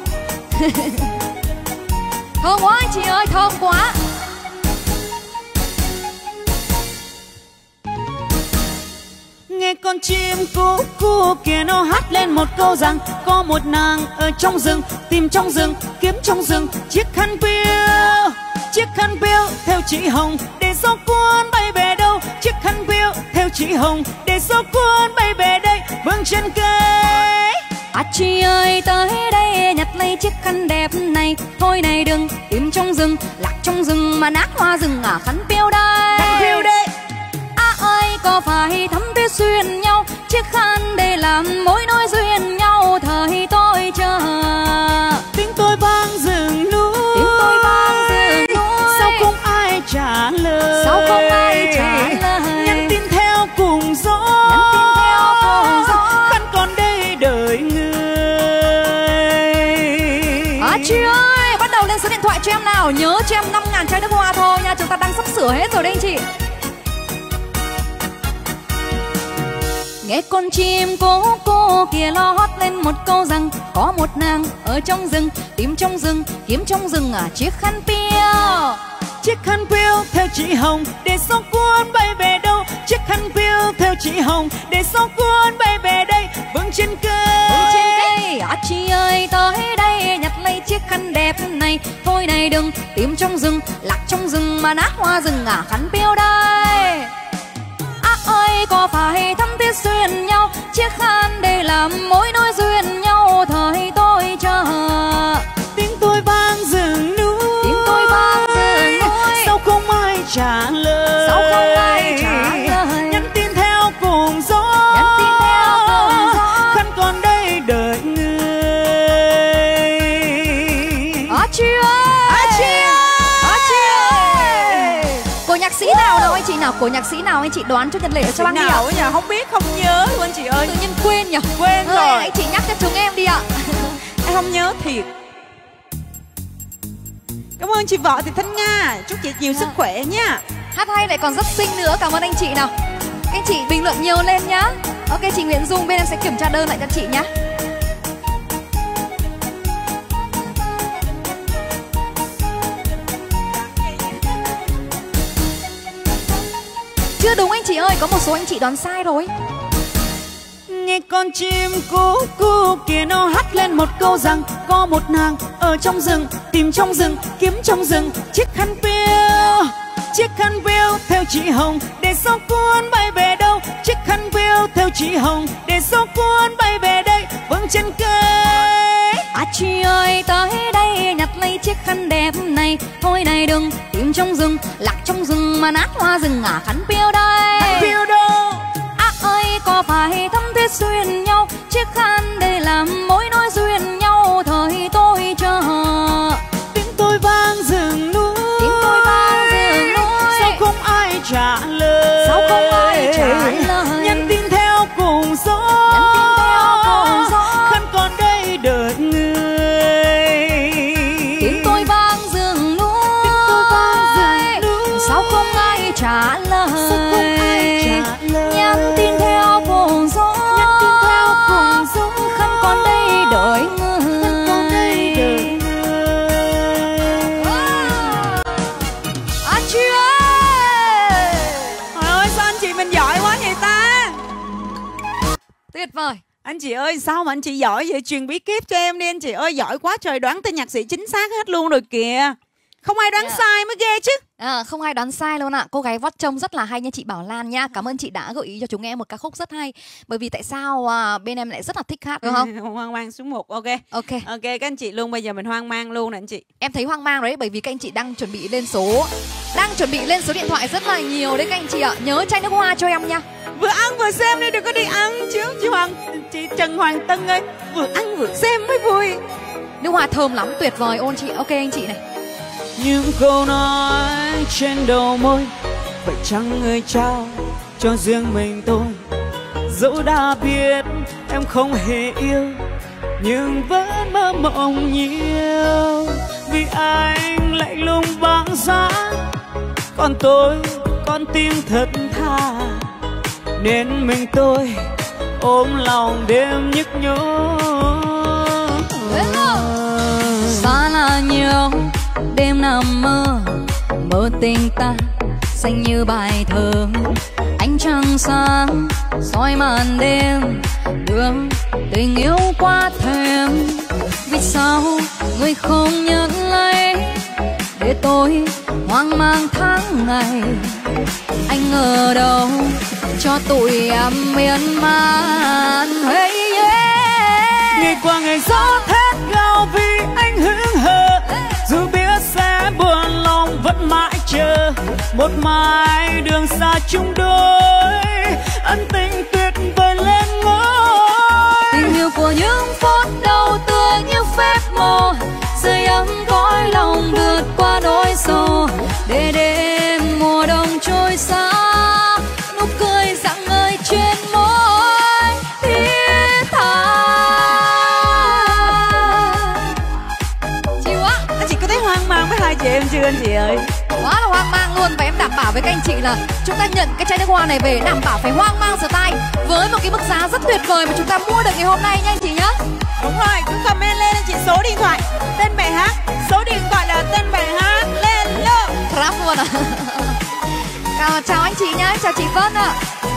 Speaker 1: Thơm quá anh chị ơi, thơm quá.
Speaker 2: Nghe con chim cú cú kia nó hát lên một câu rằng có một nàng ở trong rừng, tìm trong rừng, kiếm trong rừng chiếc khăn piêu. Chiếc khăn piêu theo chị Hồng để gió cuốn bay về đâu. Chiếc khăn piêu theo chị Hồng để gió cuốn bay về đây vững trên cây.
Speaker 1: À chị ơi tới đây nhặt lấy chiếc khăn đẹp này. Thôi này đừng tìm trong rừng, lạc trong rừng mà nát hoa rừng à, khăn piêu đây.
Speaker 3: Khăn piêu đây.
Speaker 1: À ơi có phải thắm thiết duyên nhau, chiếc khăn để làm mối nối duyên nhau thời tôi chờ.
Speaker 2: Tiếng tôi vang rừng núi,
Speaker 1: tiếng tôi vang rừng núi.
Speaker 2: Sao không ai trả lời,
Speaker 1: sao không ai trả lời.
Speaker 2: Nhắn tin theo cùng gió,
Speaker 1: nhắn tin theo cùng gió.
Speaker 2: khăn còn đây đợi người.
Speaker 1: À chị ơi, bắt đầu lên số điện thoại cho em nào. Nhớ cho em 5.000 chai nước hoa thôi nha. Chúng ta đang sắp sửa hết rồi đấy anh chị. Nghe con chim cô kia lo hót lên một câu rằng có một nàng ở trong rừng, tìm trong rừng, kiếm trong rừng à, chiếc khăn piêu.
Speaker 2: Chiếc khăn piêu theo chị Hồng để gió cuốn bay về đâu. Chiếc khăn piêu theo chị Hồng để gió cuốn bay về đây vững trên cây.
Speaker 1: Vững trên cây. À chị ơi tới đây nhặt lấy chiếc khăn đẹp này. Thôi này đừng tìm trong rừng, lạc trong rừng mà nát hoa rừng à, khăn piêu đây. Ơi có phải thắm thiết duyên nhau, chiếc khăn để làm mối nối duyên nhau thời tôi chờ.
Speaker 2: Tiếng tôi vang rừng núi,
Speaker 1: tiếng tôi vang rừng núi.
Speaker 2: Sao không ai trả lời,
Speaker 1: sao không ai trả lời.
Speaker 2: Nhắn tin theo cùng gió,
Speaker 1: nhắn tin theo cùng gió.
Speaker 2: khăn còn đây đợi người.
Speaker 1: À chị ơi, nào của nhạc sĩ nào anh chị đoán cho Nhật Lệ ở cho băng đi ạ.
Speaker 3: Nào nhờ không biết, không nhớ luôn anh chị ơi.
Speaker 1: Tự nhiên quên nhỉ.
Speaker 3: Quên rồi.
Speaker 1: Anh chị nhắc cho chúng em đi ạ.
Speaker 3: Em không nhớ thiệt. Cảm ơn chị Võ Thị Thanh Nga, chúc chị nhiều sức khỏe nha.
Speaker 1: Hát hay lại còn rất xinh nữa, cảm ơn anh chị nào. Anh chị bình luận nhiều lên nhá. Ok, chị Nguyễn Dung bên em sẽ kiểm tra đơn lại cho chị nhá. Chưa đúng anh chị ơi, có một số anh chị đoán sai rồi.
Speaker 2: Nghe con chim cú cú kia nó hắt lên một câu rằng có một nàng ở trong rừng, tìm trong rừng, kiếm trong rừng chiếc khăn piêu. Chiếc khăn piêu theo chị Hồng để gió cuốn bay về đâu. Chiếc khăn piêu theo chị Hồng để gió cuốn bay về đây vững trên cây.
Speaker 1: À chị ơi tới đây nhặt lấy chiếc khăn đẹp này. Thôi này đừng tìm trong rừng, lạc trong rừng mà nát hoa rừng à khăn piêu đây.
Speaker 2: Khăn piêu đâu?
Speaker 1: À ơi có phải thắm thiết duyên nhau, chiếc khăn để làm mối nói duyên nhau thời tôi chờ.
Speaker 2: Tiếng tôi vang rừng núi,
Speaker 1: tiếng tôi vang rừng núi,
Speaker 2: sao không ai trả lời,
Speaker 1: sao không ai trả lời.
Speaker 2: Nhắn tin theo cùng gió,
Speaker 1: nhắn tin theo cùng gió,
Speaker 2: khăn còn đây đợi người.
Speaker 1: tiếng tôi vang rừng núi,
Speaker 2: tiếng tôi vang rừng núi,
Speaker 1: sao không ai trả lời,
Speaker 2: sao không ai trả lời.
Speaker 1: Nhắn tin theo cùng gió,
Speaker 2: nhắn tin theo cùng gió,
Speaker 1: khăn còn đây đợi người,
Speaker 2: khăn còn đây đợi người.
Speaker 1: Chị ơi,
Speaker 3: Trời ơi sao anh chị mình giỏi quá vậy ta.
Speaker 1: tuyệt vời.
Speaker 3: Anh chị ơi sao mà anh chị giỏi vậy, truyền bí kíp cho em đi anh chị ơi, giỏi quá trời, đoán tên nhạc sĩ chính xác hết luôn rồi kìa. Không ai đoán sai mới ghê chứ.
Speaker 1: Không ai đoán sai luôn ạ. Cô gái vót trông rất là hay nha chị Bảo Lan nha. Cảm ơn chị đã gợi ý cho chúng em một ca khúc rất hay. Bởi vì tại sao bên em lại rất là thích hát đúng không?
Speaker 3: Hoang mang số 1. Ok.
Speaker 1: Ok.
Speaker 3: Ok các anh chị luôn, bây giờ mình hoang mang luôn nè anh chị.
Speaker 1: Em thấy hoang mang đấy, bởi vì các anh chị đang chuẩn bị lên số, điện thoại rất là nhiều đấy các anh chị ạ. Nhớ chai nước hoa cho em nha.
Speaker 3: Vừa ăn vừa xem đi, đừng có đi ăn chứ. Chị Trần Hoàng Tân ơi, vừa ăn vừa xem mới vui.
Speaker 1: Nước hoa thơm lắm, tuyệt vời ôn chị. Ok anh chị này.
Speaker 2: Những câu nói trên đầu môi phải chăng người trao cho riêng mình tôi. Dẫu đã biết em không hề yêu nhưng vẫn mơ mộng nhiều. Vì anh lạnh lùng băng giá, còn tôi con tim thật tha, nên mình tôi ôm lòng đêm nhức nhối.
Speaker 1: Xa là nhiều đêm nằm mơ, mơ tình ta xanh như bài thơ. Ánh trăng sáng soi màn đêm, đường tình yêu qua thềm. Vì sao người không nhận lấy, để tôi hoang mang tháng ngày. Anh ở đâu cho tụi em miên man. Hey, yeah.
Speaker 2: Ngày qua ngày gió thét gào vì anh hững hờ, dù biết sẽ buồn lòng vẫn mãi chờ một mai đường xa chung đôi. Ân tình tuyệt vời lên ngôi,
Speaker 1: tình yêu của những phút đầu tựa như phép màu, sưởi ấm cõi lòng vượt qua nỗi sầu. Để đêm mùa đông trôi xa, nụ cười rạng ngời trên môi thiết tha. Chịu á.
Speaker 3: Anh chị có thấy hoang mang với hai chị em chưa anh chị ơi?
Speaker 1: Quá là hoang mang luôn. Và em đảm bảo với các anh chị là chúng ta nhận cái chai nước hoa này về đảm bảo phải hoang mang style với một cái mức giá rất tuyệt vời mà chúng ta mua được ngày hôm nay nha anh chị nhá.
Speaker 3: Đúng rồi, cứ comment lên anh chị số điện thoại, tên bài hát, số điện thoại là tên bài hát lên luôn.
Speaker 1: Rap luôn à. Chào anh chị nhá, chào chị Vân ạ.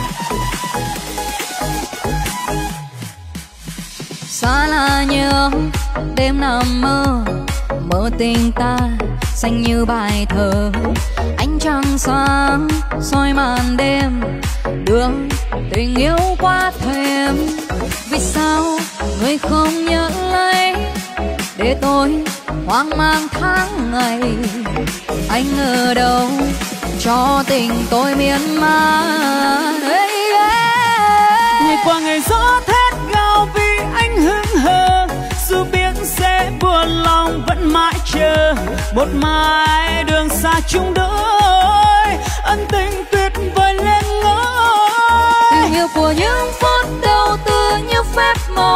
Speaker 1: Xa là nhớ đêm nằm mơ, mơ tình ta xanh như bài thơ. Ánh trăng sáng soi màn đêm, đường tình yêu qua thềm. Vì sao người không nhận lấy, để tôi hoang mang tháng ngày. Anh ở đâu cho tình tôi miên man. Hey, yeah.
Speaker 2: ngày qua ngày gió thét gào vì anh hững hờ, dù biết sẽ buồn lòng vẫn mãi chờ một mai đường xa chung đôi. Ân tình tuyệt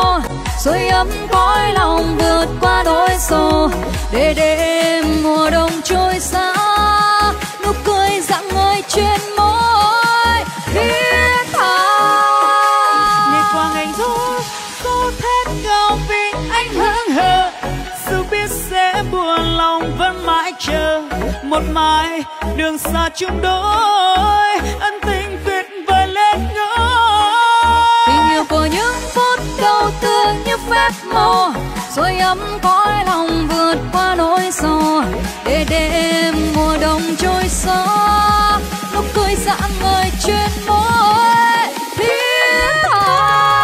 Speaker 1: mô, sưởi ấm cõi lòng vượt qua nỗi sầu, để đêm mùa đông trôi xa, nụ cười rạng ngời trên môi thiết tha.
Speaker 2: Ngày qua ngày rồi có thét cao vì anh hững hờ, dù biết sẽ buồn lòng vẫn mãi chờ một mai đường xa chung đôi, ân tình tuyệt vời lên ngỡ.
Speaker 1: Tình yêu của những phút đầu tư như phép màu, sưởi ấm cõi lòng vượt qua nỗi sầu, để đêm mùa đông trôi xa, nụ cười rạng ngời trên môi thiết tha.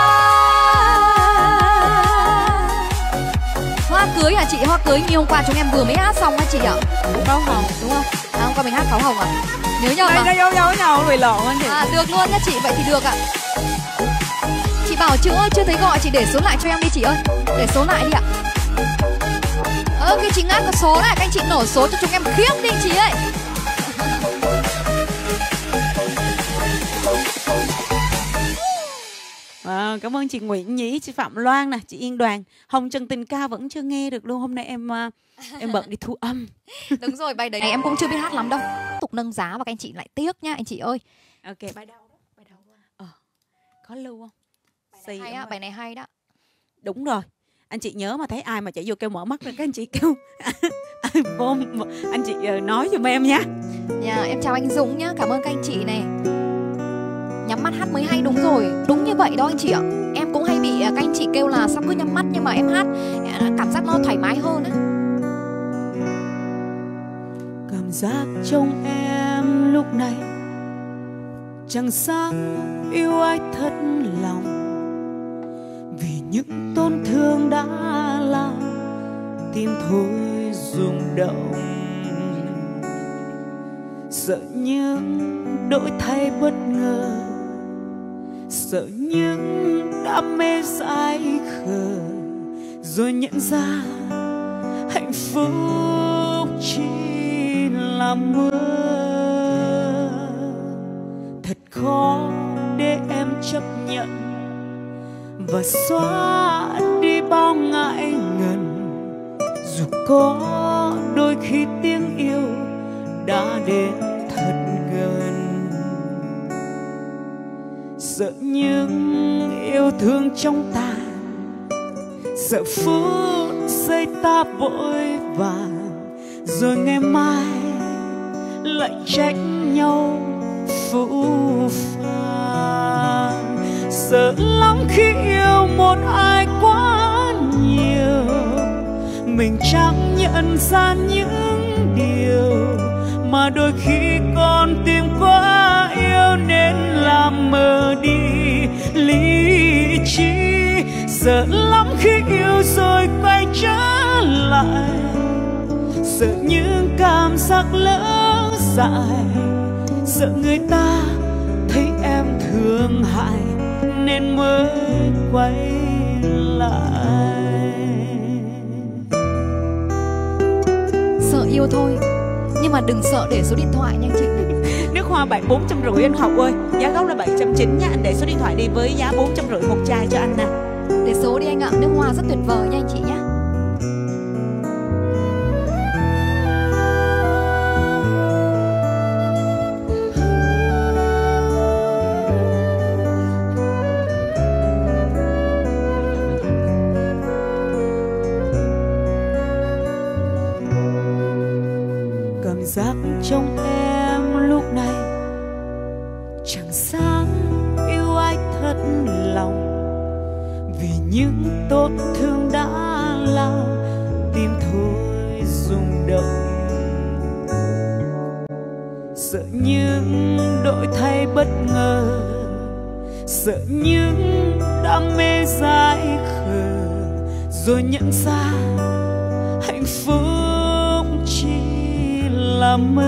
Speaker 1: Hoa cưới hả chị? Hoa cưới như hôm qua chúng em vừa mới hát xong á chị ạ. Pháo hồng đúng không? Hôm qua mình hát pháo hồng à? Nhớ nhầm à?
Speaker 3: Đây nó nhau bị lộn anh chị.
Speaker 1: Được luôn nha chị, vậy thì được ạ. Chị bảo Trữ ơi chưa thấy gọi, chị để số lại cho em đi chị ơi. Để số lại đi ạ. Khi chị ngắt có số này, các anh chị nổ số cho chúng em khiếp đi chị ơi.
Speaker 3: Cảm ơn chị Nguyễn Nhí, chị Phạm Loan nè, chị Yên Đoàn. Hồng Trần Tình Ca vẫn chưa nghe được luôn, hôm nay em bận đi thu âm.
Speaker 1: Đúng rồi, bài đấy em cũng chưa biết hát lắm đâu. Tục nâng giá và các anh chị lại tiếc nhá anh chị ơi.
Speaker 3: Ok, bài đâu đó? Bài đâu? Có lưu không?
Speaker 1: Bài này hay á, bài này hay đó.
Speaker 3: Đúng rồi. Anh chị nhớ mà thấy ai mà chạy vô kêu mở mắt rồi các anh chị kêu anh chị nói giùm em nha.
Speaker 1: Dạ, em chào anh Dũng nhá, cảm ơn các anh chị này. Nhắm mắt hát mới hay, đúng rồi, đúng như vậy đó anh chị ạ. Em cũng hay bị các anh chị kêu là sao cứ nhắm mắt, nhưng mà em hát cảm giác nó thoải mái hơn á.
Speaker 2: Cảm giác trong em lúc này chẳng sao yêu ai thật lòng, vì những tổn thương đã làm tim thôi rung động. Sợ những đổi thay bất ngờ, sợ những đam mê dại khờ, rồi nhận ra hạnh phúc chỉ là mơ. Thật khó để em chấp nhận và xóa đi bao ngại ngần, dù có đôi khi tiếng yêu đã đến thật gần. Sợ những yêu thương trong ta, sợ phút giây ta vội vàng, rồi ngày mai lại trách nhau phũ phàng. Sợ lắm khi yêu một ai quá nhiều, mình chẳng nhận ra những điều mà đôi khi con tim quá yêu nên làm mờ đi lý trí. Sợ lắm khi yêu rồi quay trở lại, sợ những cảm giác lỡ dại, sợ người ta thấy em thương hại nên mới quay lại.
Speaker 1: Sợ yêu thôi, nhưng mà đừng sợ để số điện thoại nha anh chị.
Speaker 3: Nước hoa bạn 450 anh Học ơi, giá gốc là 790 nha. Anh để số điện thoại đi với giá 450 một chai cho anh nè.
Speaker 1: Để số đi anh ạ, nước hoa rất tuyệt vời nha anh chị nhé.
Speaker 2: Cảm giác trong em lúc này chẳng dám yêu ai thật lòng, vì những tổn thương đã làm tim thôi rung động. Sợ những đổi thay bất ngờ, sợ những đam mê dại khờ, rồi nhận ra hạnh phúc chỉ là mơ.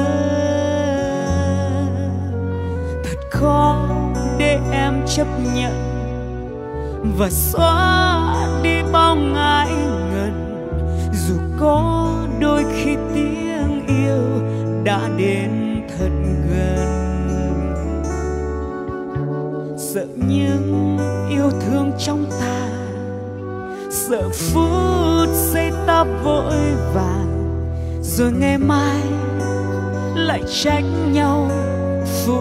Speaker 2: Thật khó để em chấp nhận và xóa đi bao ngại ngần, dù có đôi khi tiếng yêu đã đến thật gần. Sợ những yêu thương trong ta, Sợ phút giây ta vội vàng, rồi ngày mai lại trách nhau phũ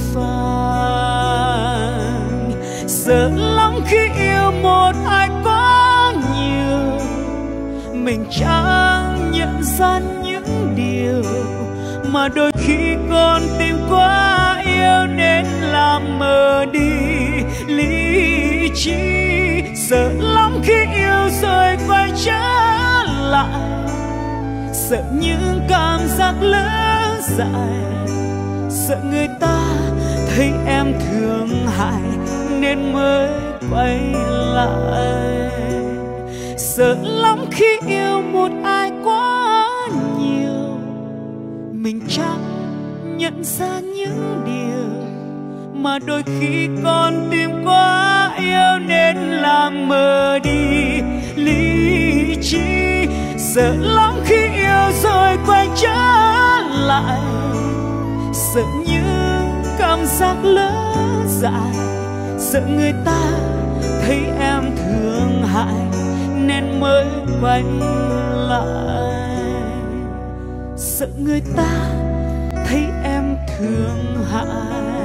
Speaker 2: phàng. Sợ lắm khi yêu một ai quá nhiều, mình chẳng nhận ra những điều mà đôi khi con tim quá yêu nên làm mờ đi lý trí. Sợ lắm khi yêu rồi quay trở lại, sợ những cảm giác lớn dại, sợ người ta thấy em thương hại nên mới quay lại. Sợ lắm khi yêu một ai quá nhiều, mình chẳng nhận ra những điều mà đôi khi con tim quá yêu nên làm mờ đi lý trí. Sợ lắm khi yêu rồi quay trở lại, sợ những cảm giác lớn dại, sợ người ta thấy em thương hại nên mới quay lại. Sợ người ta thấy em thương hại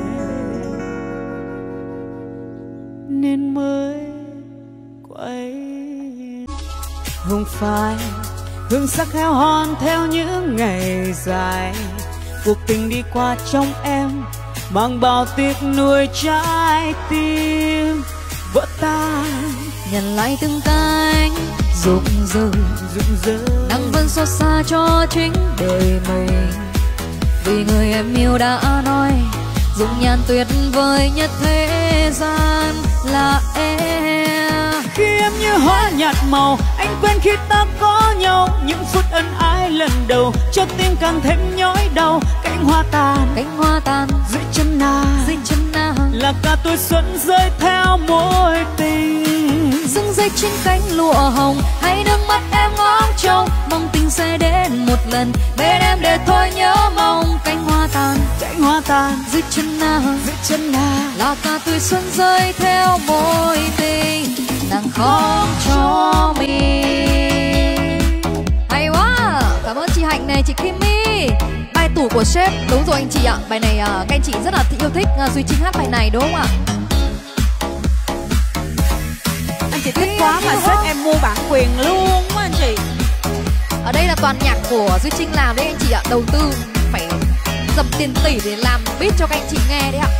Speaker 2: nên mới quay. Không phải hương sắc heo hon theo những ngày dài, cuộc tình đi qua trong em mang bao tiếc nuối trái tim vỡ tan.
Speaker 1: Nhận lại từng cánh rụng rơi, nắng vẫn xót xa cho chính đời mình. Vì người em yêu đã nói dung nhan tuyệt vời nhất thế gian là em.
Speaker 2: Khi em như hoa nhạt màu, anh quên khi ta có nhau. Những phút ân ái lần đầu cho tim càng thêm nhói đau. Cánh hoa tàn dưới chân nàng là cả tuổi xuân rơi theo mối tình.
Speaker 1: Dưng rơi trên cánh lụa hồng, hay nước mắt em ngóng trông, mong tình sẽ đến một lần bên em để thôi nhớ mong. Cánh hoa tàn dưới chân nàng là cả tuổi xuân rơi theo mối tình. Nàng khóc cho mình. Hay quá, cảm ơn chị Hạnh này, chị Kimmy. Bài tủ của sếp, đúng rồi anh chị ạ. Bài này các anh chị rất là yêu thích Duy Trinh hát bài này đúng không ạ?
Speaker 3: Anh chị thích quá mà sếp em mua bản quyền luôn á anh chị.
Speaker 1: Ở đây là toàn nhạc của Duy Trinh làm đấy anh chị ạ. Đầu tư phải dầm tiền tỷ để làm beat cho các anh chị nghe đấy ạ.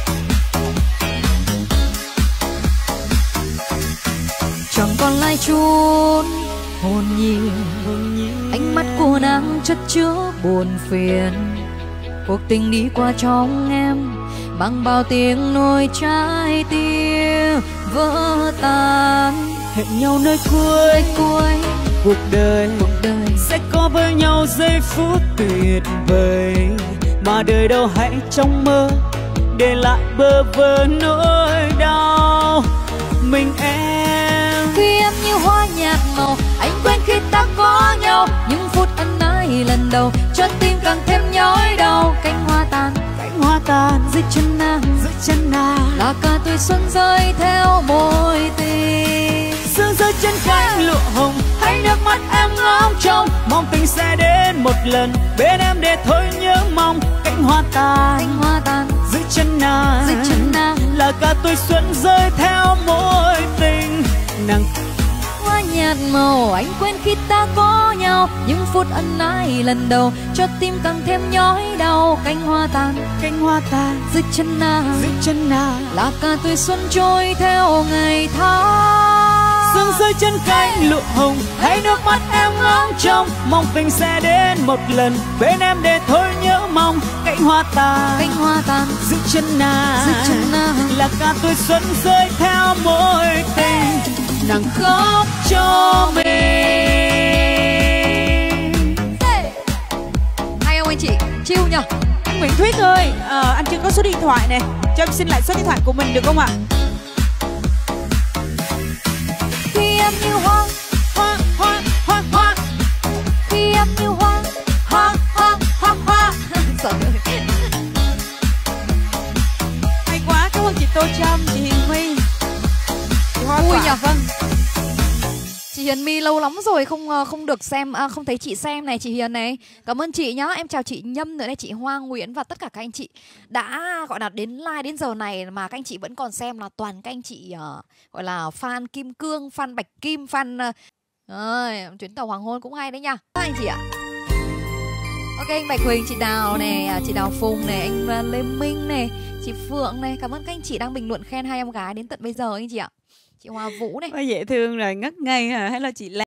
Speaker 1: Chẳng còn lại chút hồn nhiên, ánh mắt của nàng chất chứa buồn phiền. Cuộc tình đi qua trong em mang bao tiếng nỗi trái tim vỡ tan.
Speaker 2: Hẹn nhau nơi cuối cuộc đời sẽ có với nhau giây phút tuyệt vời. Mà đời đâu hãy trong mơ để lại bơ vơ nỗi đau. Mình em
Speaker 1: khi em như hoa nhạt màu, anh quên khi ta có nhau. Những phút ân ái lần đầu cho tim càng thêm nhói đau. Cánh hoa tàn dưới chân nàng là cả tuổi xuân rơi theo mối tình.
Speaker 2: Sương rơi trên cánh lụa hồng, hay nước mắt em ngóng trông, mong tình sẽ đến một lần bên em để thôi nhớ mong. Cánh hoa tàn dưới chân nàng là cả tuổi xuân rơi theo mối tình. Nàng
Speaker 1: hoa nhạt màu, anh quên khi ta có nhau. Những phút ân ái lần đầu cho tim càng thêm nhói đau. Cánh hoa tàn dưới chân nàng là cả tuổi xuân trôi theo ngày tháng.
Speaker 2: Sương rơi trên cánh lụa hồng, hay nước mắt em ngóng trông, mong tình sẽ đến một lần bên em để thôi nhớ mong. Cánh hoa tàn dưới chân nàng là cả tuổi xuân rơi theo mối tình. Nàng khóc cho mình.
Speaker 1: Hay không anh chị? Chill nhở?
Speaker 3: Nguyễn Thuyết ơi, anh chưa có số điện thoại nè, cho em xin lại số điện thoại của mình được không ạ?
Speaker 1: Khi em như hoa khi em như hoa
Speaker 3: Hay quá, cảm ơn chị Tô Trâm, chị Hiền Huy, chị Hoa
Speaker 1: Vui
Speaker 3: Quả.
Speaker 1: nhở?
Speaker 3: Vâng.
Speaker 1: Chị Hiền My lâu lắm rồi không được xem, không thấy chị xem này chị Hiền này. Cảm ơn chị nhá. Em chào chị Nhâm nữa này, chị Hoa Nguyễn và tất cả các anh chị đã gọi là đến live đến giờ này mà các anh chị vẫn còn xem, là toàn các anh chị gọi là fan Kim Cương, fan Bạch Kim, fan chuyến tàu hoàng hôn cũng hay đấy nha các anh chị ạ. Ok, anh Bạch Huỳnh, chị Đào này, chị Đào Phùng này, anh Lê Minh này, chị Phượng này. Cảm ơn các anh chị đang bình luận khen hai em gái đến tận bây giờ anh chị ạ. Chị Hoa Vũ này.
Speaker 3: Dễ thương rồi, ngất ngây hả? Hay là chị